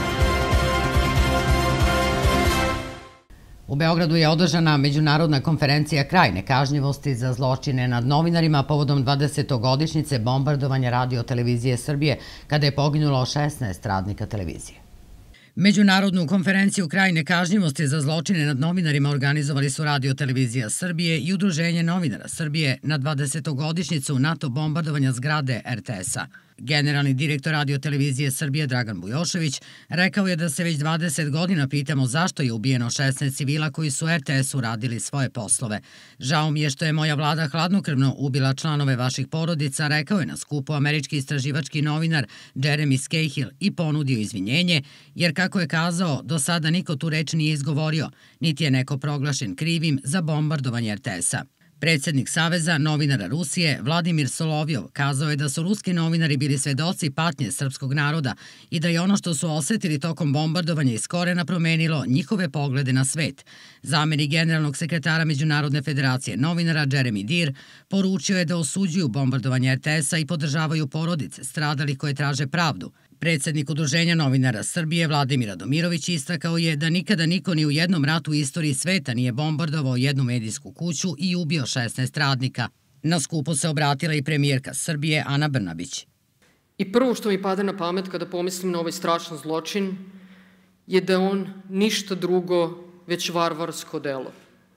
U Beogradu je održana međunarodna konferencija kraj nekažnjivosti za zločine nad novinarima povodom dvadesetogodišnjice bombardovanja Radio televizije Srbije, kada je poginulo šesnaest radnika televizije. Međunarodnu konferenciju kraj nekažnjivosti za zločine nad novinarima organizovali su Radio televizija Srbije i Udruženje novinara Srbije na dvadesetogodišnjicu NATO bombardovanja zgrade er te es a. Generalni direktor radiotelevizije Srbije Dragan Bujošević rekao je da se već dvadeset godina pitamo zašto je ubijeno šesnaest civila koji su er te esu radili svoje poslove. Žao mi je što je moja vlada hladnokrvno ubila članove vaših porodica, rekao je na skupu američki istraživački novinar Jeremy Scahill i ponudio izvinjenje, jer kako je kazao, do sada niko tu reč nije izgovorio, niti je neko proglašen krivim za bombardovanje er te esa. Predsjednik Saveza novinara Rusije Vladimir Solovjov kazao je da su ruski novinari bili svedoci patnje srpskog naroda i da je ono što su osetili tokom bombardovanja iz korena promenilo njihove poglede na svet. Zamenik generalnog sekretara Međunarodne federacije novinara Jeremy Dear poručio je da osuđuju bombardovanje er te esa i podržavaju porodice stradalih koje traže pravdu. Predsjednik Udruženja novinara Srbije Vladimir Radomirović istakao je da nikada niko ni u jednom ratu u istoriji sveta nije bombardovao jednu medijsku kuću i ubio šesnaest radnika. Na skupu se obratila i premijerka Srbije Ana Brnabić. I prvo što mi pada na pamet kada pomislim na ovaj strašan zločin je da on ništa drugo već varvarsko delo.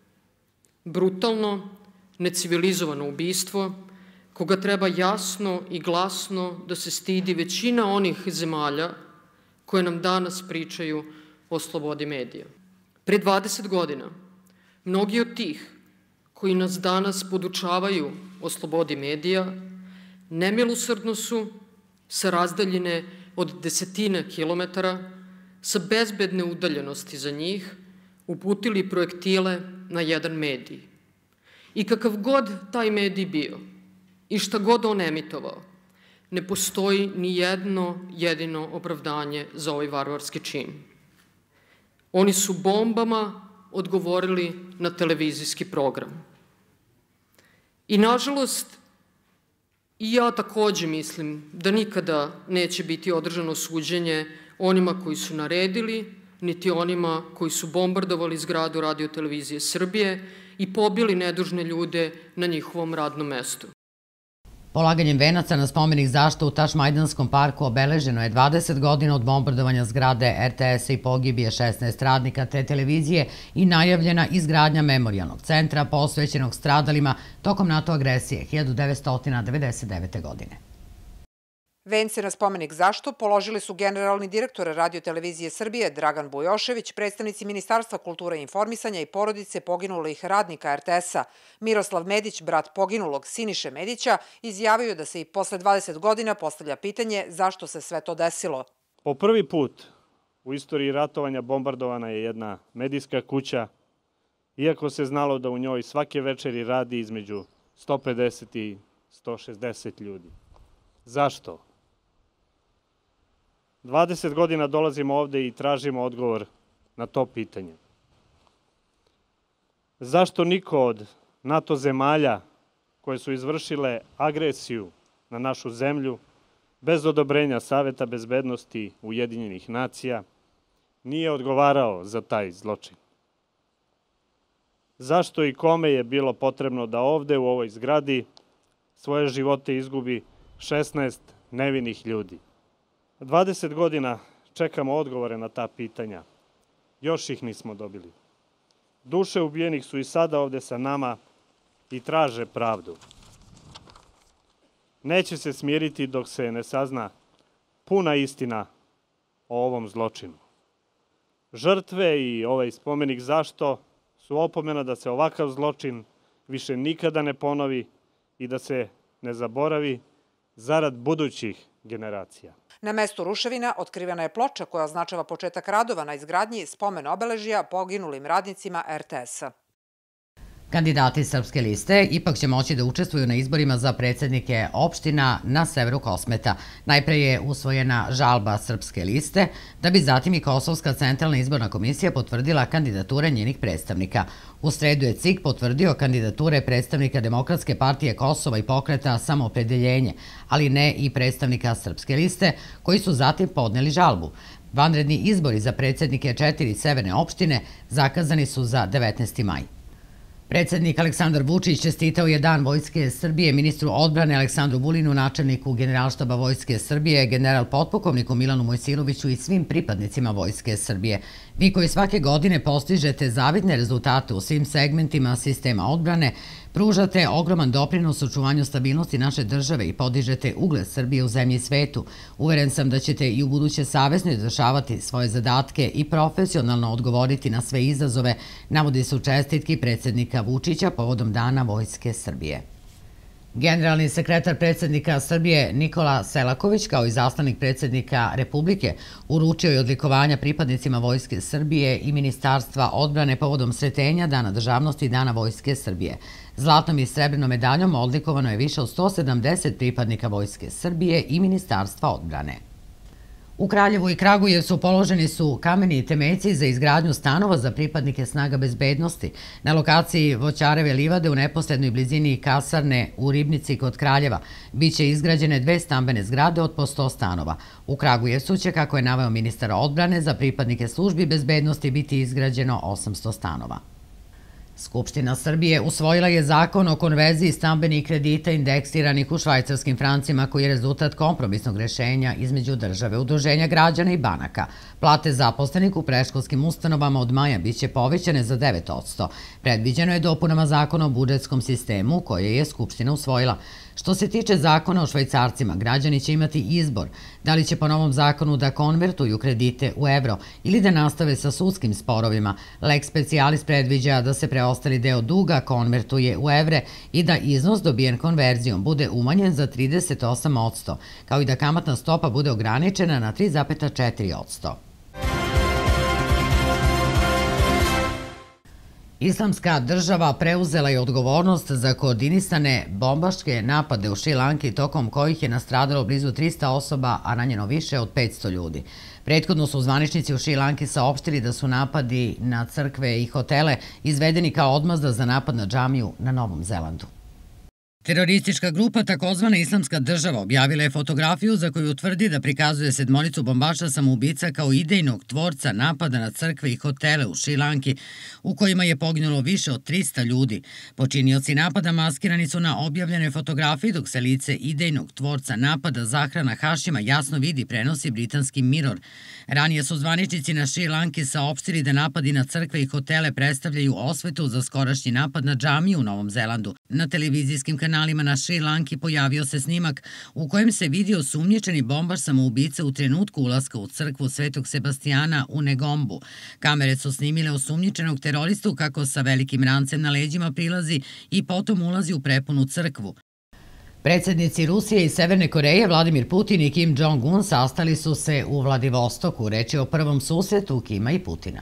Brutalno, necivilizovano ubistvo koga treba jasno i glasno da se stidi većina onih zemalja koje nam danas pričaju o slobodi medija. Pre dvadeset godina mnogi od tih koji nas danas podučavaju o slobodi medija nemilosrdno su sa razdaljine od desetine kilometara, sa bezbedne udaljenosti za njih, uputili projektile na jedan medij. I kakav god taj medij bio, i šta god on emitovao, ne postoji ni jedno jedino opravdanje za ovaj varvarski čin. Oni su bombama odgovorili na televizijski program. I nažalost, i ja takođe mislim da nikada neće biti održano suđenje onima koji su naredili, niti onima koji su bombardovali zgradu radiotelevizije Srbije i pobili nedužne ljude na njihovom radnom mestu. Polaganjem venaca na spomenik zašto u Tašmajdanskom parku obeleženo je dvadeset godina od bombardovanja zgrade er te esa i pogibije šesnaest radnika te televizije i najavljena izgradnja memorijalnog centra posvećenog stradalima tokom NATO agresije hiljadu devetsto devedeset devete. godine. Vence na spomenik zašto položili su generalni direktor radiotelevizije Srbije Dragan Bujošević, predstavnici Ministarstva kulture i informisanja i porodice poginulih radnika er te esa. Miroslav Medić, brat poginulog Siniše Medića, izjavio da se i posle dvadeset godina postavlja pitanje zašto se sve to desilo. Po prvi put u istoriji ratovanja bombardovana je jedna medijska kuća, iako se znalo da u njoj svake večeri radi između sto pedeset i sto šezdeset ljudi. Zašto? dvadeset godina dolazimo ovde i tražimo odgovor na to pitanje. Zašto niko od NATO zemalja koje su izvršile agresiju na našu zemlju bez odobrenja Saveta bezbednosti Ujedinjenih nacija nije odgovarao za taj zločin? Zašto i kome je bilo potrebno da ovde u ovoj zgradi svoje živote izgubi šesnaest nevinih ljudi? dvadeset godina čekamo odgovore na ta pitanja. Još ih nismo dobili. Duše ubijenih su i sada ovde sa nama i traže pravdu. Neće se smiriti dok se ne sazna puna istina o ovom zločinu. Žrtve i ovaj spomenik zašto su opomena da se ovakav zločin više nikada ne ponovi i da se ne zaboravi zarad budućih generacija. Na mestu ruševina otkrivena je ploča koja označava početak radova na izgradnji spomen obeležja poginulim radnicima er te esa. Kandidati Srpske liste ipak će moći da učestvuju na izborima za predsjednike opština na severu Kosmeta. Najpre je usvojena žalba Srpske liste, da bi zatim i Kosovska centralna izborna komisija potvrdila kandidature njenih predstavnika. U sredu je C I K potvrdio kandidature predstavnika Demokratske partije Kosova i pokreta Samoopredeljenje, ali ne i predstavnika Srpske liste, koji su zatim podneli žalbu. Vanredni izbori za predsjednike četiri severne opštine zakazani su za devetnaesti maj. Predsjednik Aleksandar Vučić čestitao je Dan Vojske Srbije ministru odbrane Aleksandru Vulinu, načelniku Generalštaba Vojske Srbije, general potpukovniku Milanu Mojsiloviću i svim pripadnicima Vojske Srbije. Vi koji svake godine postižete zavidne rezultate u svim segmentima sistema odbrane, Pružate ogroman doprinos očuvanju stabilnosti naše države i podižete ugled Srbije u zemlji i svetu. Uveren sam da ćete i u buduće savesno izvršavati svoje zadatke i profesionalno odgovoriti na sve izazove, navodi su čestitki predsjednika Vučića povodom Dana Vojske Srbije. Generalni sekretar predsjednika Srbije Nikola Selaković, kao i zaslanik predsjednika Republike, uručio je odlikovanja pripadnicima Vojske Srbije i Ministarstva odbrane povodom sretenja Dana državnosti i Dana Vojske Srbije. Zlatnom i srebrnom medaljom odlikovano je više od sto sedamdeset pripadnika Vojske Srbije i Ministarstva odbrane. U Kraljevu i Kragujevcu položeni su kameni temeljci za izgradnju stanova za pripadnike snaga bezbednosti. Na lokaciji Voćareve livade u neposrednoj blizini kasarne u Ribnici kod Kraljeva biće izgrađene dve stambene zgrade od po sto stanova. U Kragujevcu će, kako je naveo ministar odbrane, za pripadnike službi bezbednosti biti izgrađeno osamsto stanova. Skupština Srbije usvojila je zakon o konverziji stambenih kredita indeksiranih u švajcarskim francima koji je rezultat kompromisnog rešenja između države, udruženja građana i banaka. Plate zaposlenih u predškolskim ustanovama od maja biće povećane za devet posto. Predviđeno je dopunama zakona o budžetskom sistemu koje je Skupština usvojila. Što se tiče zakona o švajcarcima, građani će imati izbor da li će po novom zakonu da konvertuju kredite u evro ili da nastave sa sudskim sporovima. Lex specialis predviđa da se preostali deo duga konvertuje u evre i da iznos dobijen konverzijom bude umanjen za trideset osam posto, kao i da kamatna stopa bude ograničena na tri zarez četiri posto. Islamska država preuzela je odgovornost za koordinisane bombaške napade u Šrilanki, tokom kojih je nastradalo blizu trista osoba, a ranjeno više od petsto ljudi. Prethodno su zvaničnici u Šrilanki saopštili da su napadi na crkve i hotele izvedeni kao odmazda za napad na džamiju na Novom Zelandu. Teroristička grupa takozvana Islamska država objavila je fotografiju za koju tvrdi da prikazuje sedmoricu bombaša samoubica kao idejnog tvorca napada na crkve i hotele u Šrilanki, u kojima je poginulo više od trista ljudi. Počinioci napada maskirani su na objavljenoj fotografiji, dok se lice idejnog tvorca napada Zahrana Hašima jasno vidi, prenosi britanski Mirror. Ranije su zvaničnici na Šrilanki saopštili da napadi na crkve i hotele predstavljaju osvetu za skorašnji napad na džamiju u Novom Zelandu. Na televizijskim kanalima na Šrilanki pojavio se snimak u kojem se vidio sumnjičeni bombaš samoubica u trenutku ulaska u crkvu Svetog Sebastijana u Negombu. Kamere su snimile osumnjičenog teroristu kako sa velikim rancem na leđima prilazi i potom ulazi u prepunu crkvu. Predsjednici Rusije i Severne Koreje Vladimir Putin i Kim Jong-un sastali su se u Vladivostoku. Reč je o prvom susretu Kima i Putina.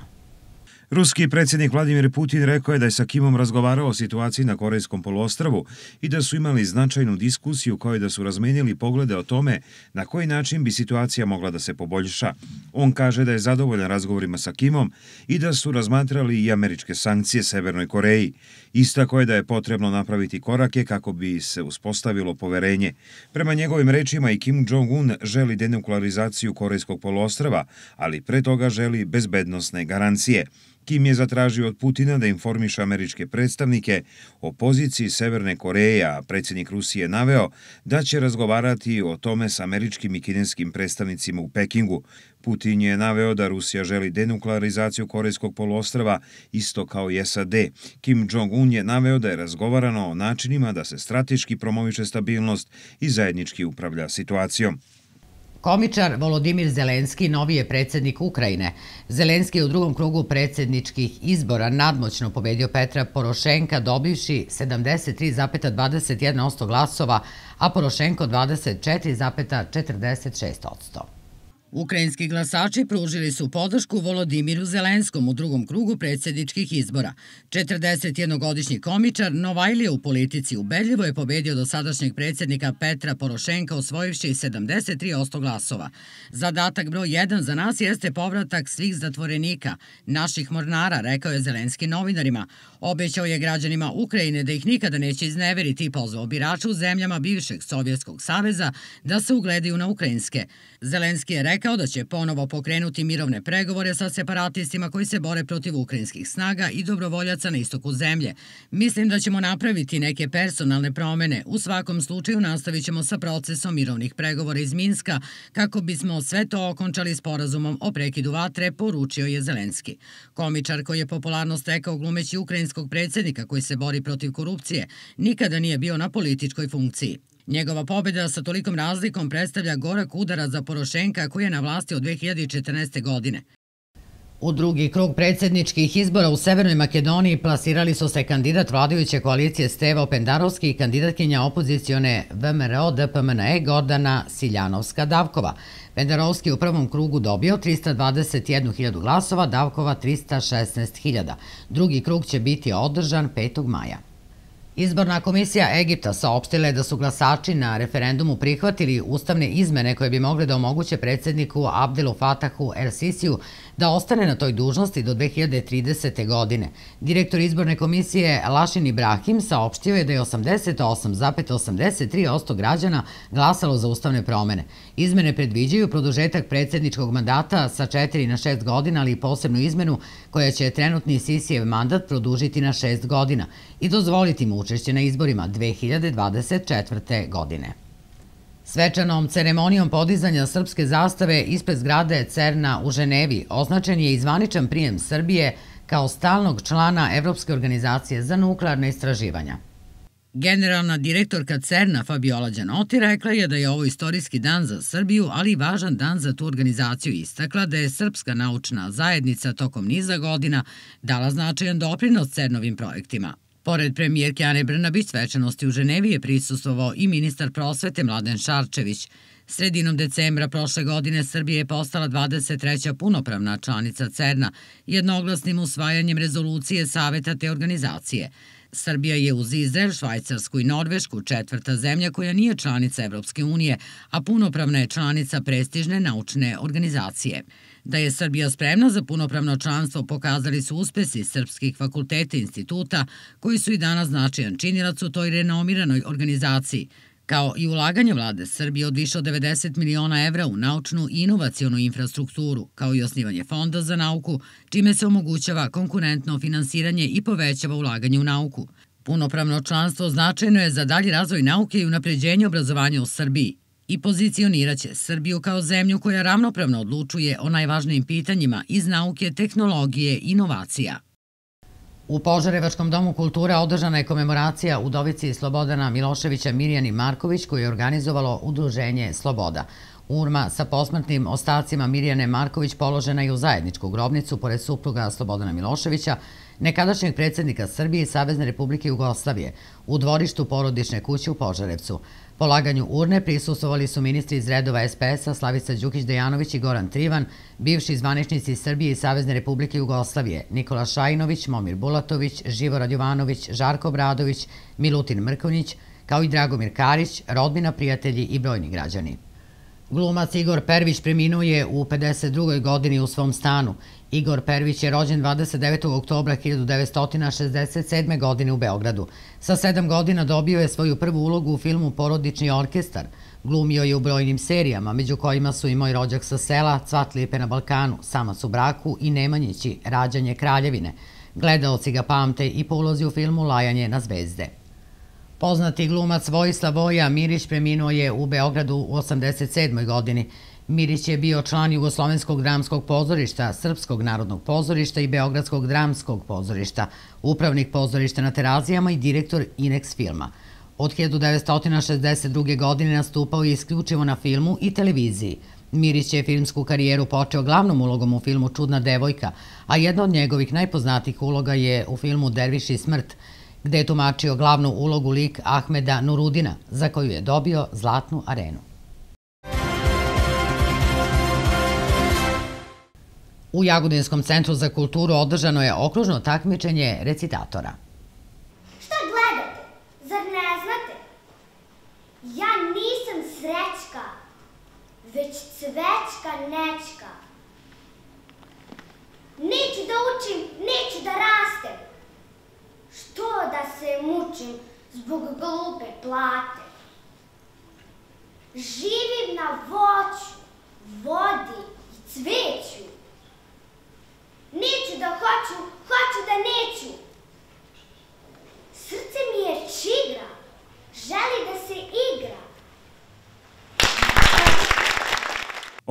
Ruski predsjednik Vladimir Putin rekao je da je sa Kimom razgovarao o situaciji na Korejskom poluostrvu i da su imali značajnu diskusiju kao i da su razmenili poglede o tome na koji način bi situacija mogla da se poboljša. On kaže da je zadovoljan razgovorima sa Kimom i da su razmatrali i američke sankcije Severnoj Koreji. Istako je da je potrebno napraviti korake kako bi se uspostavilo poverenje. Prema njegovim rečima i Kim Jong-un želi denuklearizaciju Korejskog poluostrva, ali pre toga želi bezbednosne garancije. Kim je zatražio od Putina da informiše američke predstavnike o poziciji Severne Koreje, a predsjednik Rusije naveo da će razgovarati o tome s američkim i kineskim predstavnicima u Pekingu. Putin je naveo da Rusija želi denuklearizaciju Korejskog poluostrva isto kao i S A D. Kim Jong-un je naveo da je razgovarano o načinima da se strateški promoviše stabilnost i zajednički upravlja situacijom. Komičar Volodimir Zelenski novi je predsjednik Ukrajine. Zelenski je u drugom krugu predsjedničkih izbora nadmoćno pobedio Petra Porošenka dobivši sedamdeset tri zarez dvadeset jedan posto glasova, a Porošenko dvadeset četiri zarez četrdeset šest posto. Ukrajinski glasači pružili su podršku Volodimiru Zelenskom u drugom krugu predsjedničkih izbora. četrdesetjednogodišnji komičar, novajlija u politici, ubedljivo je pobedio dosadašnjeg predsjednika Petra Porošenka osvojivši sedamdeset tri posto glasova. Zadatak broj jedan za nas jeste povratak svih zatvorenika, naših mornara, rekao je Zelenski novinarima. Obećao je građanima Ukrajine da ih nikada neće izneveriti i pozvao birače u zemljama bivšeg Sovjetskog saveza da se ugledaju na ukrajinske. Zelenski je rekao rekao da će ponovo pokrenuti mirovne pregovore sa separatistima koji se bore protiv ukrajinskih snaga i dobrovoljaca na istoku zemlje. Mislim da ćemo napraviti neke personalne promene. U svakom slučaju nastavit ćemo sa procesom mirovnih pregovora iz Minska kako bismo sve to okončali sporazumom o prekidu vatre, poručio je Zelenski. Komičar koji je popularno stekao glumeći ukrajinskog predsjednika koji se bori protiv korupcije nikada nije bio na političkoj funkciji. Njegova pobjeda sa tolikom razlikom predstavlja gorak udarac za Porošenka koji je na vlasti od dve hiljade četrnaeste. godine. U drugi krug predsjedničkih izbora u Severnoj Makedoniji plasirali su se kandidat vladajuće koalicije Stevo Pendarovski i kandidatkinja opozicione V M R O D P M N E Gordana Siljanovska-Davkova. Pendarovski u prvom krugu dobio trista dvadeset jednu hiljadu glasova, Davkova trista šesnaest hiljada. Drugi krug će biti održan petog maja. Izborna komisija Egipta saopštila je da su glasači na referendumu prihvatili ustavne izmene koje bi mogle da omoguće predsjedniku Abdelu Fatahu el-Sisiju da ostane na toj dužnosti do dve hiljade tridesete. godine. Direktor izborne komisije Lašin Ibrahim saopštio je da je osamdeset osam zarez osamdeset tri posto građana glasalo za ustavne promene. Izmene predviđaju produžetak predsjedničkog mandata sa četiri na šest godina, ali i posebnu izmenu koja će trenutni Sisijev mandat produžiti na šest godina i dozvoliti mu učešće na izborima dve hiljade dvadeset četvrte. godine. Svečanom ceremonijom podizanja srpske zastave ispred zgrade CERN-a u Ženevi označen je i zvaničan prijem Srbije kao stalnog člana Evropske organizacije za nuklearne istraživanja. Generalna direktorka CERN-a Fabiola Đanoti rekla je da je ovo istorijski dan za Srbiju, ali i važan dan za tu organizaciju i istakla da je srpska naučna zajednica tokom niza godina dala značajan doprinos CERN-ovim projektima. Pored premijerke Ane Brnabić, svečanosti u Ženevi je prisustvovao i ministar prosvete Mladen Šarčević. Sredinom decembra prošle godine Srbija je postala dvadeset treća punopravna članica CERN-a, jednoglasnim usvajanjem rezolucije saveta te organizacije. Srbija je uz Izrael, Švajcarsku i Norvešku četvrta zemlja koja nije članica Evropske unije, a punopravna je članica prestižne naučne organizacije. Da je Srbija spremna za punopravno članstvo pokazali su uspesi srpskih fakulteta i instituta koji su i danas značajan činilac u toj renomiranoj organizaciji, kao i ulaganje vlade Srbije od više od devedeset miliona evra u naučnu i inovacionu infrastrukturu, kao i osnivanje fonda za nauku, čime se omogućava konkurentno finansiranje i povećava ulaganje u nauku. Punopravno članstvo značajno je za dalji razvoj nauke i unapređenje obrazovanja u Srbiji i pozicioniraće Srbiju kao zemlju koja ravnopravno odlučuje o najvažnijim pitanjima iz nauke, tehnologije i inovacija. U Požarevačkom domu kulture održana je komemoracija udovici Slobodana Miloševića Mirjani Marković koju je organizovalo Udruženje Sloboda. Urma sa posmrtnim ostacima Mirjane Marković položena je u zajedničku grobnicu pored supruga Slobodana Miloševića, nekadašnjeg predsjednika Srbije i Savezne Republike Jugoslavije, u dvorištu porodične kuće u Požarevcu. Polaganju urne prisustvovali su ministri iz redova S P S-a Slavica Đukić-Dejanović i Goran Trivan, bivši zvaničnici Srbije i Savezne Republike Jugoslavije, Nikola Šajinović, Momir Bulatović, Živorad Jovanović, Žarko Bradović, Milutin Mrkonjić, kao i Dragomir Karić, rodbina, prijatelji i brojni građani. Glumac Igor Pervić preminuo je u pedeset drugoj godini u svom stanu. Igor Pervić je rođen dvadeset devetog oktobra hiljadu devetsto šezdeset sedme. godine u Beogradu. Sa sedam godina dobio je svoju prvu ulogu u filmu Porodični orkestar. Glumio je u brojnim serijama, među kojima su i Moj rođak sa sela, Cvat lijepe na Balkanu, Samac u braku i Nemanjići, Rađanje kraljevine. Gledaoci ga pamte i po ulozi u filmu Lajanje na zvezde. Poznati glumac Vojislav Voja Mirić preminuo je u Beogradu u osamdeset sedmoj. godini. Mirić je bio član Jugoslovenskog dramskog pozorišta, Srpskog narodnog pozorišta i Beogradskog dramskog pozorišta, upravnik pozorišta na Terazijama i direktor Inex filma. Od hiljadu devetsto šezdeset druge. godine nastupao je isključivo na filmu i televiziji. Mirić je filmsku karijeru počeo glavnom ulogom u filmu Čudna devojka, a jedna od njegovih najpoznatijih uloga je u filmu Derviš i smrt, gde je tumačio glavnu ulogu lik Ahmeda Nurudina, za koju je dobio Zlatnu arenu. U Jagodinjskom centru za kulturu održano je okružno takmičenje recitatora. Šta gledate? Zar ne znate? Ja nisam srećka, već cvečka nečka. Neću da učim, neću da rastem. Što da se mučim zbog glupe plate? Živim na voću, vodi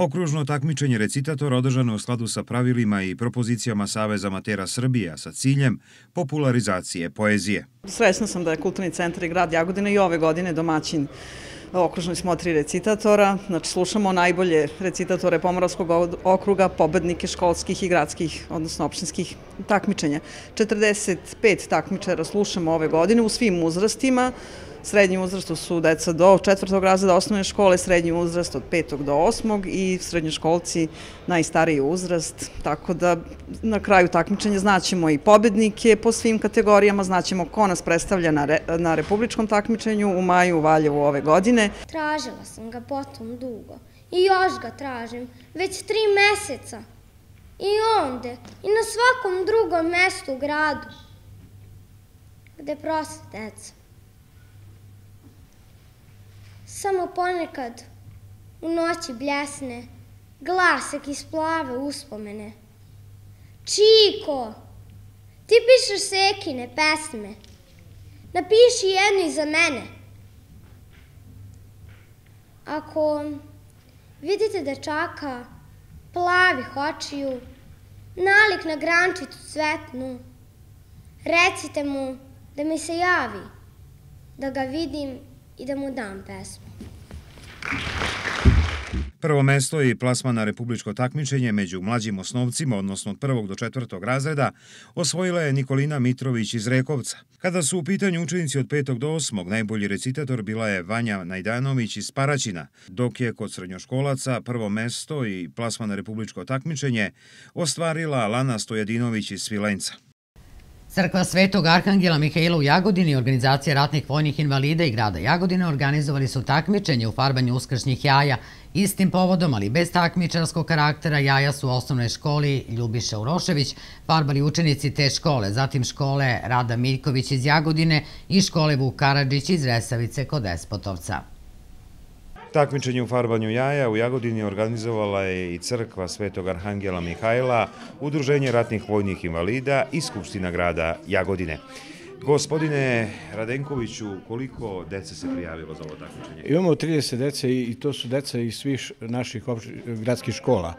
Okružno takmičenje recitatora održano u skladu sa pravilima i propozicijama Saveza amatera Srbije sa ciljem popularizacije poezije. Srećna sam da je Kulturni centar i grad Jagodina i ove godine domaćin okružnoj smotri recitatora. Znači, slušamo najbolje recitatore Pomoravskog okruga, pobednike školskih i gradskih, odnosno opštinskih takmičenja. četrdeset pet takmičara slušamo ove godine u svim uzrastima. Srednji uzrastu su deca do četvrtog razreda osnovne škole, srednji uzrast od petog do osmog i srednjoškolci najstariji uzrast. Tako da na kraju takmičenja znaćemo i pobednike po svim kategorijama, znaćemo ko nas predstavlja na, re, na republičkom takmičenju u maju u Valjevu ove godine. Tražila sam ga potom dugo i još ga tražim, već tri meseca. I onde, i na svakom drugom mestu u gradu, gde prose deca. Samo ponekad u noći bljesne glasak iz plave uspomene. Čiko, ti pišeš Sekine pesme, napiši jednu i za mene. Ako vidite dečaka plavih očiju, nalik na grančicu cvetnu, recite mu da mi se javi, da ga vidim i da mu dam pesmu. Prvo mesto i plasman na republičko takmičenje među mlađim osnovcima, odnosno od prvog do četvrtog razreda, osvojila je Nikolina Mitrović iz Rekovca. Kada su u pitanju učenici od petog do osmog, najbolji recitator bila je Vanja Najdanović iz Paraćina, dok je kod srednjoškolaca prvo mesto i plasman na republičko takmičenje ostvarila Lana Stojadinović iz Svilenca. Crkva Svetog Arhangela Mihaila u Jagodini i organizacija ratnih vojnih invalida i grada Jagodine organizovali su takmičenje u farbanju uskršnjih jaja. Istim povodom, ali bez takmičarskog karaktera, jaja su u osnovnoj školi Ljubiša Urošević farbali učenici te škole, zatim škole Rada Miljković iz Jagodine i škole Vuk Karadžić iz Resavice kod Despotovca. Takmičenje u farbanju jaja u Jagodini organizovala je i Crkva Svetog Arhangela Mihajla, Udruženje ratnih vojnih invalida i Skupština grada Jagodine. Gospodine Radenkoviću, koliko dece se prijavilo za ovo takmičenje? Imamo trideset dece i to su deca iz svih naših gradskih škola.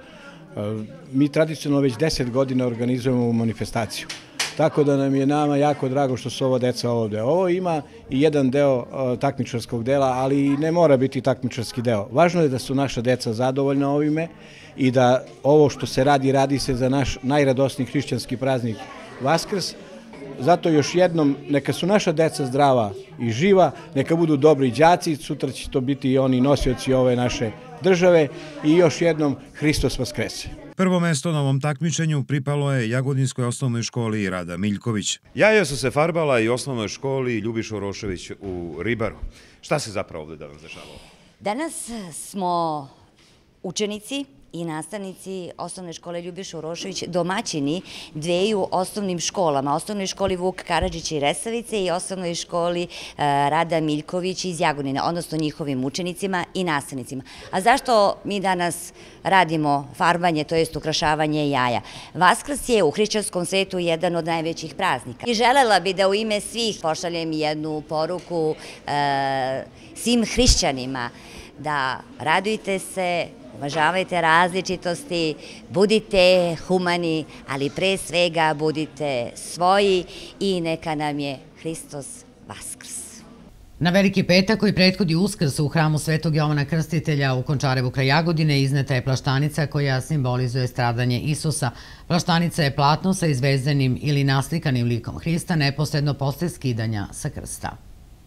Mi tradicionalno već deset godina organizujemo manifestaciju. Tako da nam je nama jako drago što su ovo deca ovde. Ovo ima i jedan deo takmičarskog dela, ali ne mora biti takmičarski deo. Važno je da su naša deca zadovoljna ovime i da ovo što se radi, radi se za naš najradosniji hrišćanski praznik Vaskrs. Zato još jednom, neka su naša deca zdrava i živa, neka budu dobri đaci, sutra će to biti i oni nosioci ove naše države i još jednom Hristos vaskrese. Prvo mesto na ovom takmičenju pripalo je Jagodinskoj osnovnoj školi Rada Miljković. Jaja su se farbala i osnovnoj školi Ljubiša Urošević u Ribaru. Šta se zapravo ovde danas dešavalo? Danas smo učenici i nastavnici osnovne škole Ljubiša Urošević domaćini dveju osnovnim školama, osnovnoj školi Vuk Karadžić i Resavice i osnovnoj školi Rada Miljković iz Jagodine, odnosno njihovim učenicima i nastavnicima. A zašto mi danas radimo farbanje, to jest ukrašavanje jaja? Vaskrs je u hrišćanskom svetu jedan od najvećih praznika. I želela bi da u ime svih pošaljem jednu poruku svim hrišćanima da radujte se, uvažavajte različitosti, budite humani, ali pre svega budite svoji i neka nam je Hristos Vaskrs. Na Veliki petak koji prethodi Uskrsu u hramu Svetog Jovana Krstitelja u Končarevu kraj Jagodine izneta je plaštanica koja simbolizuje stradanje Isusa. Plaštanica je platno sa izvezenim ili naslikanim likom Hrista neposredno posle skidanja sa krsta.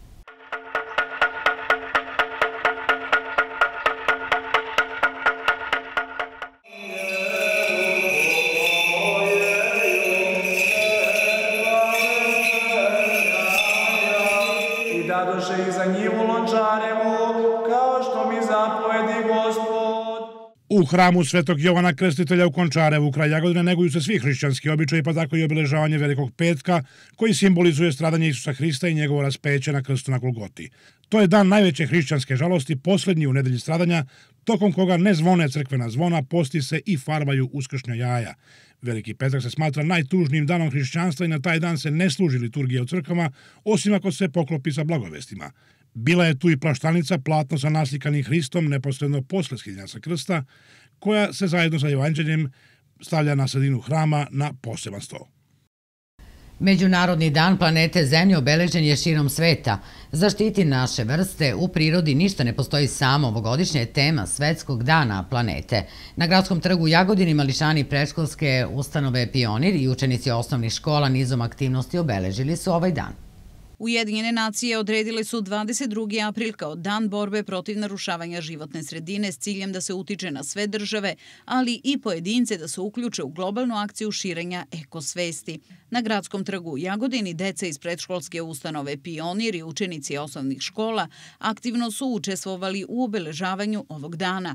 U hramu Svetog Jovana Krstitelja u Končarevu kraj Jagodine neguju se svi hrišćanski običaji, pa tako i obeležavanje Velikog petka, koji simbolizuje stradanje Isusa Hrista i njegovo raspeće na krstu na Golgoti. To je dan najveće hrišćanske žalosti, poslednji u nedelji stradanja, tokom koga ne zvone crkvena zvona, posti se i farbaju uskršnja jaja. Veliki petak se smatra najtužnijim danom hrišćanstva i na taj dan se ne služi liturgija u crkvama, osim ako se poklopi sa blagovestima. Bila je tu i plaštanica platno sa naslikanim Hristom neposredno posle skidanja sa krsta, koja se zajedno sa evanđeljem stavlja na sredinu hrama na poseban sto. Međunarodni dan planete Zemlje obeležen je širom sveta. Zaštiti naše vrste, u prirodi ništa ne postoji samo. Ovogodišnja je tema Svetskog dana planete. Na Gradskom trgu u Jagodini mališani predškolske ustanove Pionir i učenici osnovnih škola nizom aktivnosti obeležili su ovaj dan. Ujedinjene nacije odredile su dvadeset drugi april kao dan borbe protiv narušavanja životne sredine s ciljem da se utiče na sve države, ali i pojedince da se uključe u globalnu akciju širenja ekosvesti. Na Gradskom trgu u Jagodini deca iz predškolske ustanove Pionir i učenici osnovnih škola aktivno su učestvovali u obeležavanju ovog dana.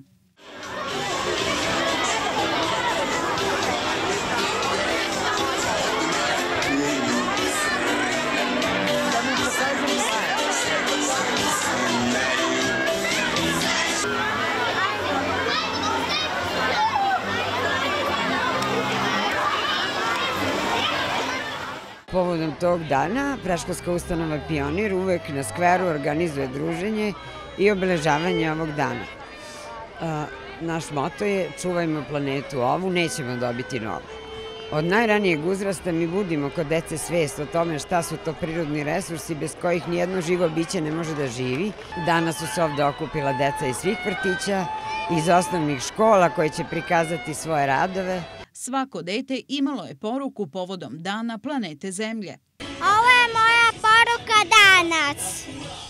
Povodom tog dana, predškolska ustanova Pionir uvek na skveru organizuje druženje i obeležavanje ovog dana. Naš moto je čuvajmo planetu ovu, nećemo dobiti novu. Od najranijeg uzrasta mi budimo kod dece svest o tome šta su to prirodni resursi bez kojih nijedno živo biće ne može da živi. Danas su se ovde okupila deca iz svih vrtića, iz osnovnih škola koje će prikazati svoje radove. Svako dete imalo je poruku povodom Dana planete Zemlje. Ovo je moja poruka danas.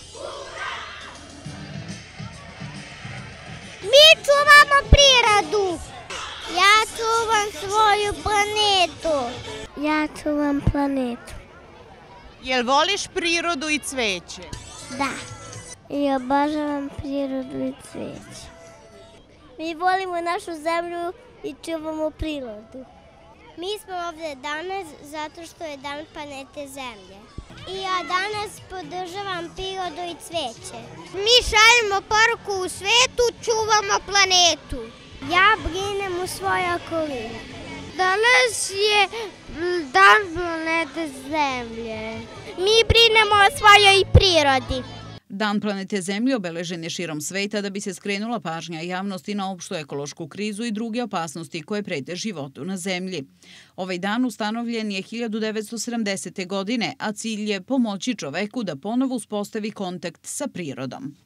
Mi čuvamo prirodu. Ja čuvam svoju planetu. Ja čuvam planetu. Jel voliš prirodu i cveće? Da. I obožavam prirodu i cveće. Mi volimo našu zemlju i čuvamo prirodu. Mi smo ovde danas zato što je dan planete Zemlje. I ja danas podržavam prirodu i cveće. Mi šaljemo poruku u svetu, čuvamo planetu. Ja brinem u svojoj okolini. Danas je dan planete Zemlje. Mi brinemo o svojoj prirodi. Dan planete Zemlje obeležen je širom sveta da bi se skrenula pažnja javnosti na opštu ekološku krizu i druge opasnosti koje prete životu na Zemlji. Ovaj dan ustanovljen je hiljadu devetsto sedamdesete. godine, a cilj je pomoći čoveku da ponovo uspostavi kontakt sa prirodom.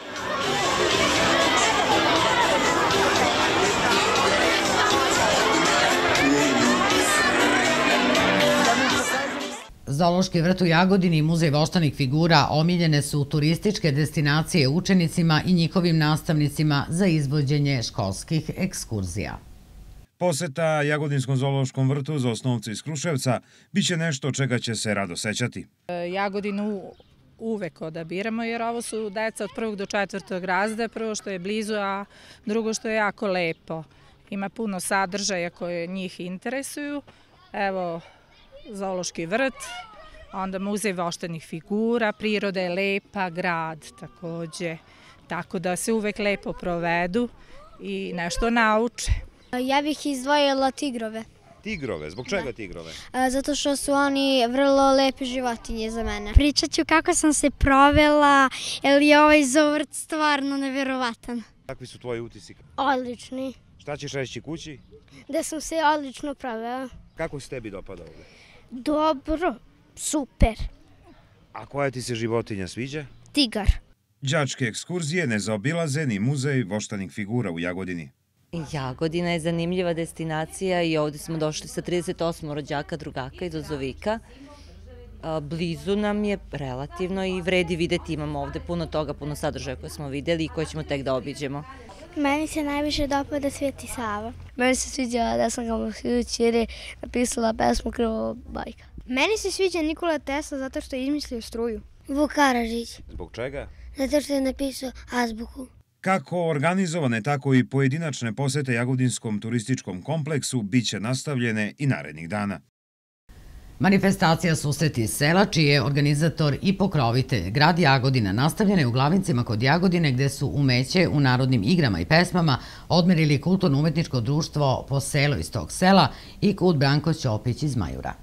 Zoološki vrt u Jagodini i Muzej voštanih figura omiljene su turističke destinacije učenicima i njihovim nastavnicima za izvođenje školskih ekskurzija. Poseta Jagodinskom zoološkom vrtu za osnovce iz Kruševca biće nešto čega će se rado sećati. Jagodinu uvek odabiramo jer ovo su deca od prvog do četvrtog razreda, prvo što je blizu, a drugo što je jako lepo. Ima puno sadržaja koje njih interesuju. Evo, Zoološki vrt, onda Muzej voštanih figura, priroda je lepa, grad takođe, tako da se uvek lepo provedu i nešto nauče. Ja bih izdvojila tigrove. Tigrove? Zbog čega tigrove? Zato što su oni vrlo lepe životinje za mene. Pričat ću kako sam se provela, jer je ovaj zoovrt stvarno neverovatan. Kakvi su tvoji utisci? Odlični. Šta ćeš reći kući? Da sam se odlično provela. Kako se tebi dopada ovde? Dobro, super. A koja ti se životinja sviđa? Tigar. Đačke ekskurzije ne zaobilaze ni Muzej voštanih figura u Jagodini. Jagodina je zanimljiva destinacija i ovde smo došli sa trideset osam rođaka, drugaka iz Ozovika. Blizu nam je relativno i vredi videti, imamo ovde puno toga, puno sadržaja koje smo videli i koje ćemo tek da obiđemo. Meni se najviše dopada Sveti Sava. Meni se sviđa da sam ga moskivić jer je napisala pesmu Krvava bajka. Meni se sviđa Nikola Tesla zato što je izmislio struju. Vuk Karadžić. Zbog čega? Zato što je napisao azbuku. Kako organizovane, tako i pojedinačne posete Jagodinskom turističkom kompleksu biće nastavljene i narednih dana. Manifestacija Susreti sela, čiji je organizator i pokrovitelj grad Jagodina, nastavljena je u Glavincima kod Jagodine, gde su umeće u narodnim igrama i pesmama odmerili kulturno-umetničko društvo Po selo iz tog sela i Kud Branko Ćopić iz Majura.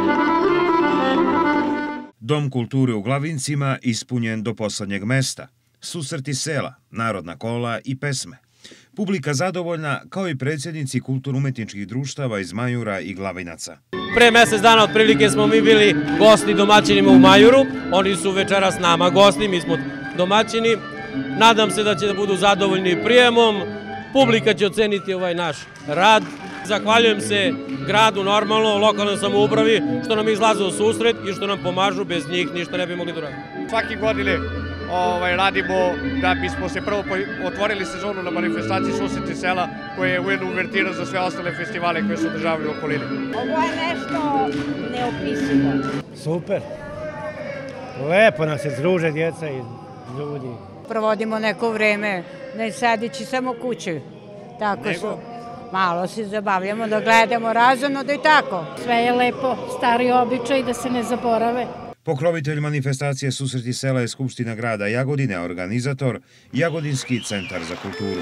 Dom kulture u Glavincima ispunjen do poslednjeg mesta. susreti sela, narodna kola i pesme. Publika zadovoljna, kao i predsjednici kulturno-umetničkih društava iz Majura i Glavinaca. Pre mesec dana otprilike smo mi bili gosti domaćinima u Majuru. Oni su večeras s nama gosti, mi smo domaćini. Nadam se da će da budu zadovoljni prijemom. Publika će oceniti ovaj naš rad. Zahvaljujem se gradu, normalno, lokalnoj samoupravi, što nam izlaze u susret i što nam pomažu, bez njih ništa ne bi mogli da radimo. Svaki godine radimo da bismo se prvo otvorili sezonu na manifestaciji Susreti sela, koja je ujedno uvertira za sve ostale festivale koje se održavaju u okolini. Ovo je nešto neopisivo. Super. Lepo nam se druže djeca i ljudi. Provodimo neko vreme, ne sedići samo kući. Tako su. Malo se zabavljamo da gledamo razumno da i tako. Sve je lepo, stari običaj da se ne zaborave. Pokrovitelj manifestacije Susreti sela je Skupština grada Jagodine, a organizator Jagodinski centar za kulturu.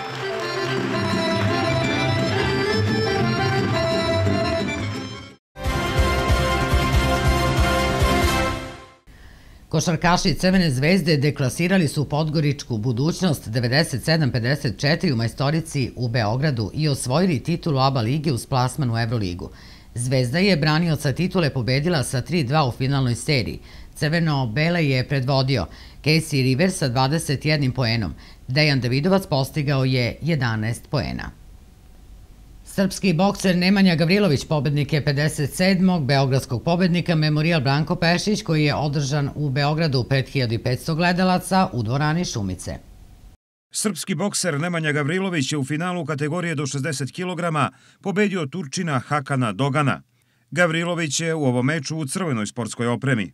Košarkaši Crvene zvezde deklasirali su podgoričku budućnost devedeset sedam pedeset četiri u majstorici u Beogradu i osvojili titulu A B A lige uz plasman u Evroligu. Zvezda je branioca titule pobedila sa tri dva u finalnoj seriji. Crveno-bele je predvodio Casey Rivers sa dvadeset jednim poenom. Dejan Davidovac postigao je jedanaest poena. Srpski bokser Nemanja Gavrilović pobednik je pedeset sedmog beogradskog pobednika Memorijal Branko Pešić, koji je održan u Beogradu pred hiljadu petsto gledalaca u dvorani Šumice. Srpski bokser Nemanja Gavrilović je u finalu kategorije do šezdeset kilograma pobedio Turčina Hakana Dogana. Gavrilović je u ovom meču u crvenoj sportskoj opremi.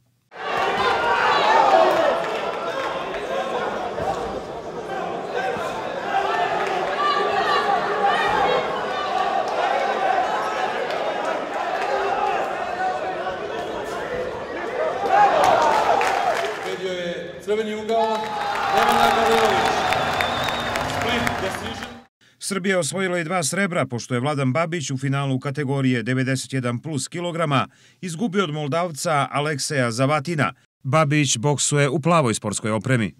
Crveni ugao, Nemanja Gavrilović. Split decision. Srbija osvojila i dva srebra, pošto je Vladan Babić u finalu kategorije devedeset jedan plus kilograma izgubio od Moldavca Alekseja Zavatina. Babić boksuje u plavoj sportskoj opremi.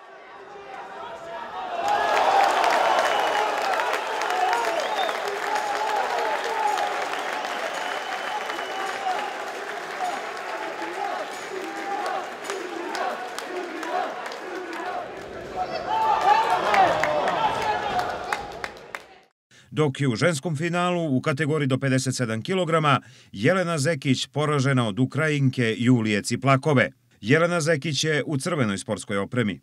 Dok je u ženskom finalu u kategoriji do pedeset sedam kilograma Jelena Zekić poražena od Ukrajinke Julije Ciplakove. Jelena Zekić je u crvenoj sportskoj opremi.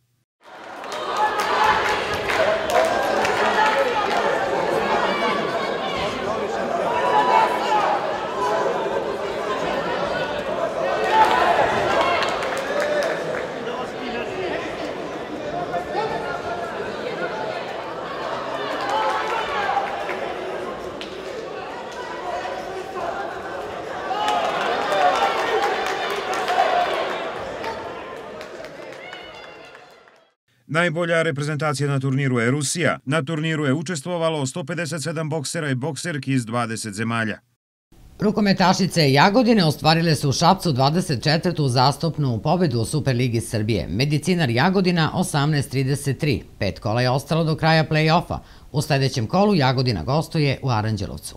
Najbolja reprezentacija na turniru je Rusija. Na turniru je učestvovalo sto pedeset sedam boksera i bokserki iz dvadeset zemalja. Rukometašice Jagodine ostvarile su u Šapcu dvadeset četvrtu uzastopnu pobedu u Superligi Srbije. Medicinar Jagodina osamnaest trideset tri. Pet kola je ostalo do kraja play-offa. U sljedećem kolu Jagodina gostuje u Aranđelovcu.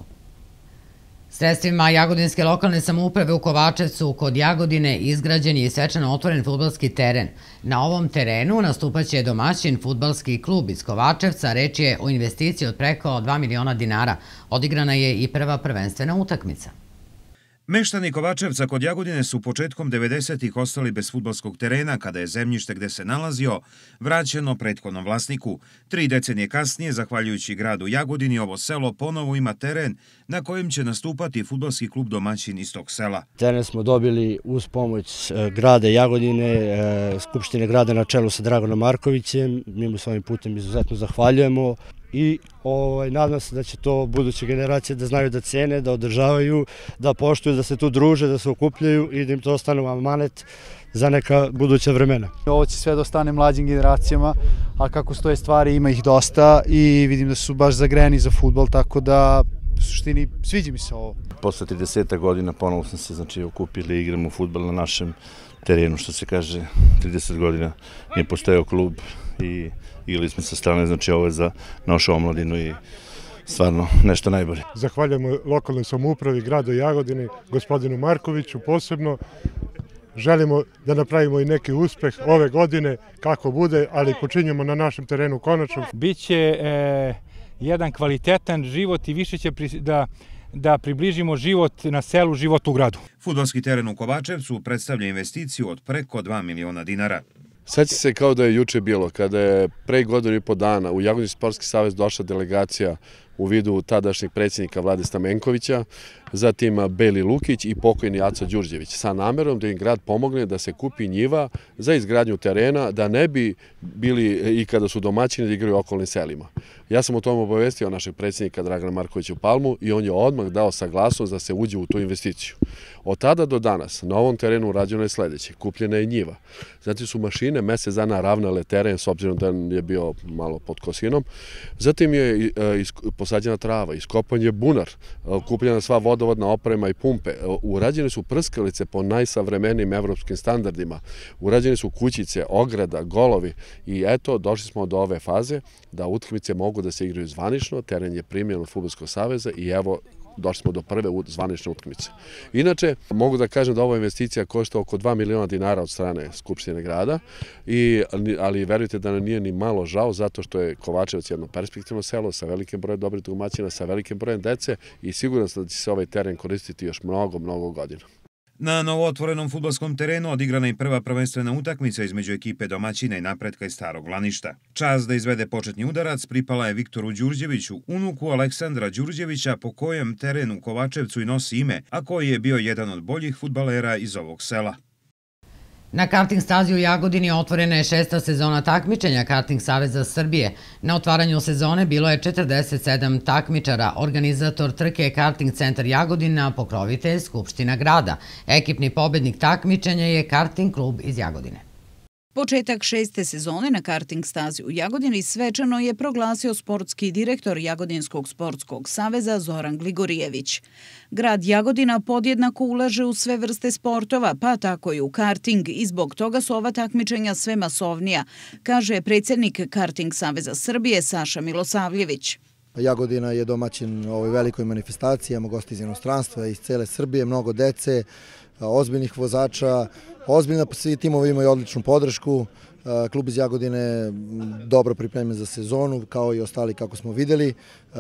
Sredstvima Jagodinske lokalne samouprave u Kovačevcu kod Jagodine izgrađen je i svečano otvoren fudbalski teren. Na ovom terenu nastupaće domaćin fudbalski klub iz Kovačevca. Reč je o investiciji od preko dva miliona dinara. Odigrana je i prva prvenstvena utakmica. Meštani Kovačevca kod Jagodine su početkom devedesetih ostali bez fudbalskog terena kada je zemljište gde se nalazio vraćeno prethodnom vlasniku. Tri decenije kasnije, zahvaljujući gradu Jagodini, ovo selo ponovo ima teren na kojem će nastupati fudbalski klub domaćin iz tog sela. Teren smo dobili uz pomoć grada Jagodine, Skupštine grada na čelu sa Dragonom Markovićem. Mi mu s ovim putem izuzetno zahvaljujemo. I ovaj, nadam se da će to buduće generacije da znaju da cene, da održavaju, da poštuju, da se tu druže, da se okupljaju i da im to ostane amanet za neka buduća vremena. Ovo će sve da ostane mlađim generacijama, a kako stoje stvari ima ih dosta i vidim da su baš zagrejani za fudbal, tako da u suštini sviđa mi se ovo. Posle trideset godina ponovo sam se znači, okupili i igramo fudbal na našem terenu, što se kaže trideset godina nije postojao klub i igrali smo sa strane, znači ovo je za našu omladinu i stvarno nešto najbolje. Zahvaljujemo lokalnoj samoupravi grada Jagodine, gospodinu Markoviću posebno. Želimo da napravimo i neki uspeh ove godine, kako bude, ali počinjemo na našem terenu konačno. Biće e, jedan kvalitetan život i više će pri, da, da približimo život na selu, život u gradu. Fudbalski teren u Kovačevcu predstavlja investiciju od preko dva miliona dinara. Seća se kao da je juče bilo, kada je pre godinu i po dana u Jagodinski sportski savez došla delegacija u vidu tadašnjeg predsjednika Vlade Stamenkovića, zatim Beli Lukić i pokojni Aca Đurđević, sa namerom da im grad pomogne da se kupi njiva za izgradnju terena, da ne bi bili i kada su domaćini da igraju u okolnim selima. Ja sam o tom obavestio našeg predsjednika Dragana Markovića u Palmu i on je odmah dao saglasnost da se uđe u tu investiciju. Od tada do danas na ovom terenu urađeno je sledeće. Kupljena je njiva. Zatim su mašine mesec dana ravnale teren s obzirom da je bio malo pod kosinom. Zatim je posađena trava, iskopan je bunar, kupljena sva vodovodna oprema i pumpe. Urađene su prskalice po najsavremenijim evropskim standardima. Urađene su kućice, ograda, golovi i eto, došli smo do ove faze da utakmice mogu da se igraju zvanično, teren je primljen od Fudbalskog saveza i evo došli smo do prve zvanične utakmice. Inače, mogu da kažem da ova investicija košta oko dva miliona dinara od strane Skupštine grada, i, ali verujte da nam nije ni malo žao zato što je Kovačevac jedno perspektivno selo sa velikim brojem dobrih domaćina, sa velikim brojem dece i siguran sam da će se ovaj teren koristiti još mnogo, mnogo godina. Na novootvorenom fudbalskom terenu odigrana je prva prvenstvena utakmica između ekipe domaćina i Napretka iz Starog Laništa. Čast da izvede početni udarac pripala je Viktoru Đurđeviću, unuku Aleksandra Đurđevića, po kojem teren u Kovačevcu i nosi ime, a koji je bio jedan od boljih fudbalera iz ovog sela. Na karting stazi u Jagodini otvorena je šesta sezona takmičenja Karting saveza Srbije. Na otvaranju sezone bilo je četrdeset sedam takmičara. Organizator trke je Karting centar Jagodina, pokrovitelj Skupština grada. Ekipni pobednik takmičenja je Karting klub iz Jagodine. Početak šeste sezone na karting stazi u Jagodini svečano je proglasio sportski direktor Jagodinskog sportskog saveza Zoran Gligorijević. Grad Jagodina podjednako ulaže u sve vrste sportova, pa tako i u karting, i zbog toga su ova takmičenja sve masovnija, kaže predsjednik Karting saveza Srbije Saša Milosavljević. Jagodina je domaćin ovoj velikoj manifestaciji, imamo gosti iz inostranstva, iz cele Srbije, mnogo dece, ozbiljnih vozača, ozbiljno svi timovi imaju odličnu podršku. Klub iz Jagodine dobro pripremljen za sezonu, kao i ostali kako smo videli.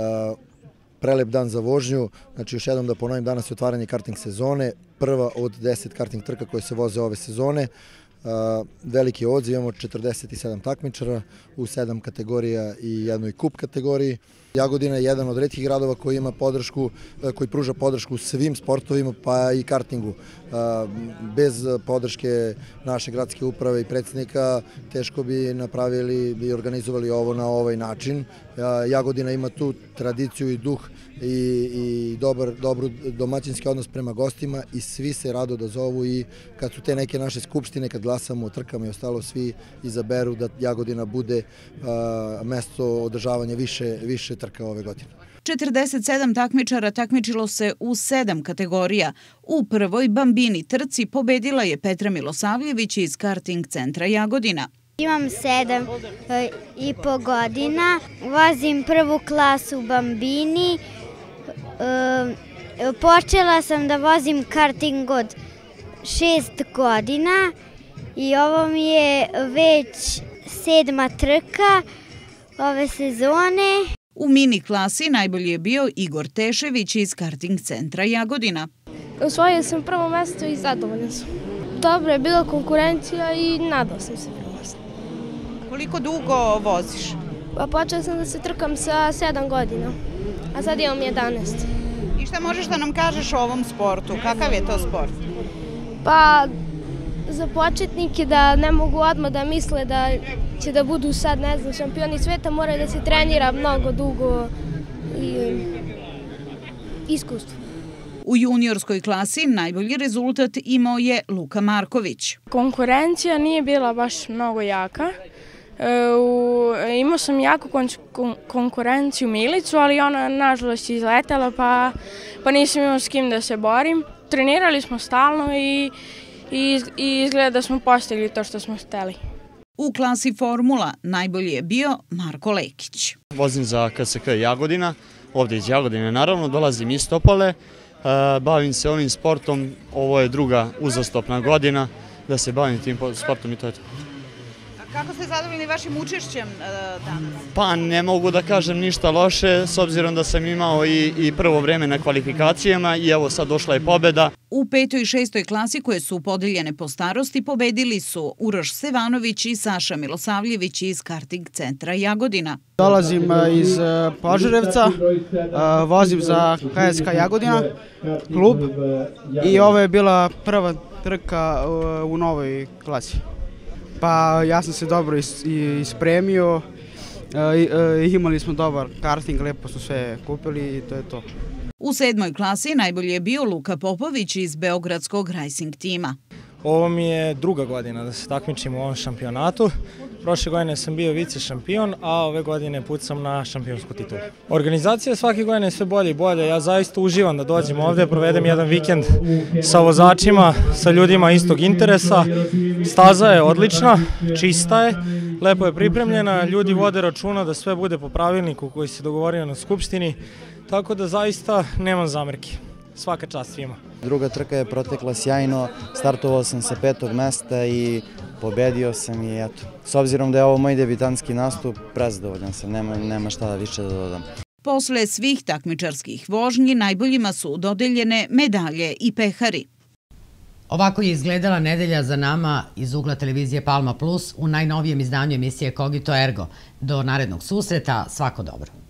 Prelep dan za vožnju, znači još jednom da ponovim, danas je otvaranje karting sezone, prva od deset karting trka koje se voze ove sezone. Veliki odziv, imamo četrdeset sedam takmičara u sedam kategorija i jednoj kup kategoriji. Jagodina je jedan od retkih gradova koji ima podršku, koji pruža podršku svim sportovima, pa i kartingu. Bez podrške naše gradske uprave i predsjednika teško bi napravili i organizovali ovo na ovaj način. Jagodina ima tu tradiciju i duh i, i dobar, dobru domaćinski odnos prema gostima i svi se rado da zovu, i kad su te neke naše skupštine, kad glasamo o trkama i ostalo, svi izaberu da Jagodina bude a, mesto održavanja više, više trka ove godine. četrdeset sedam takmičara takmičilo se u sedam kategorija. U prvoj Bambini trci pobedila je Petra Milosavljević iz Karting centra Jagodina. Imam sedam i po godina, vozim prvu klasu u Bambini. Počela sam da vozim karting od šest godina i ovo mi je već sedma trka ove sezone. U mini klasi najbolji je bio Igor Tešević iz Karting centra Jagodina. Osvojio sam prvo mesto i zadovoljna sam. Dobro je bila konkurencija i nadao sam se prvo mesto. Koliko dugo voziš? Pa počela sam da se trkam sa sedam godina, a sad imam jedanaest. I šta možeš da nam kažeš o ovom sportu? Kakav je to sport? Pa za početnike da ne mogu odmah da misle da će da budu sad, ne znam, šampioni sveta, mora da se trenira mnogo dugo i iskustvo. U juniorskoj klasi najbolji rezultat imao je Luka Marković. Konkurencija nije bila baš mnogo jaka. Imao sam jaku konkurenciju Milicu, ali ona nažalost je izletela, pa, pa nisam imao s kim da se borim. Trenirali smo stalno i, i, i izgleda da smo postigli to što smo hteli. U klasi Formula najbolji je bio Marko Lekić. Vozim za K S K Jagodina, ovdje iz Jagodine naravno, dolazim iz Topole, bavim se ovim sportom, ovo je druga uzastopna godina da se bavim tim sportom i to je to. Kako ste zadovoljni vašim učešćem danas? Pa ne mogu da kažem ništa loše, s obzirom da sam imao i prvo vreme na kvalifikacijama i evo sad došla je pobjeda. U petoj i šestoj klasi koje su podeljene po starosti pobedili su Uroš Stevanović i Saša Milosavljević iz karting centra Jagodina. Dolazim iz Požarevca, vozim za K S K Jagodina, klub i ovo je bila prva trka u novoj klasi. Pa ja sam se dobro ispremio, imali smo dobar karting, lepo su sve kupili i to je to. U sedmoj klasi najbolji je bio Luka Popović iz Beogradskog racing tima. Ovo mi je druga godina da se takmičim u ovom šampionatu. Prošle godine sam bio vice šampion, a ove godine pucam na šampionsku titulu. Organizacija svake godine je sve bolje i bolje. Ja zaista uživam da dođem ovde, provedem jedan vikend sa vozačima, sa ljudima istog interesa. Staza je odlična, čista je, lepo je pripremljena, ljudi vode računa da sve bude po pravilniku koji se dogovorio na skupštini, tako da zaista nemam zamerke. Svaka čast svima. Druga trka je protekla sjajno, startovao sam sa petog mesta i pobedio sam i eto. S obzirom da je ovo moj debitanski nastup, prezadovoljan sam, nema šta više da dodam. Posle svih takmičarskih vožnji najboljima su dodeljene medalje i pehari. Ovako je izgledala nedelja za nama iz ugla televizije Palma Plus u najnovijem izdanju emisije Kogito Ergo. Do narednog susreta, svako dobro.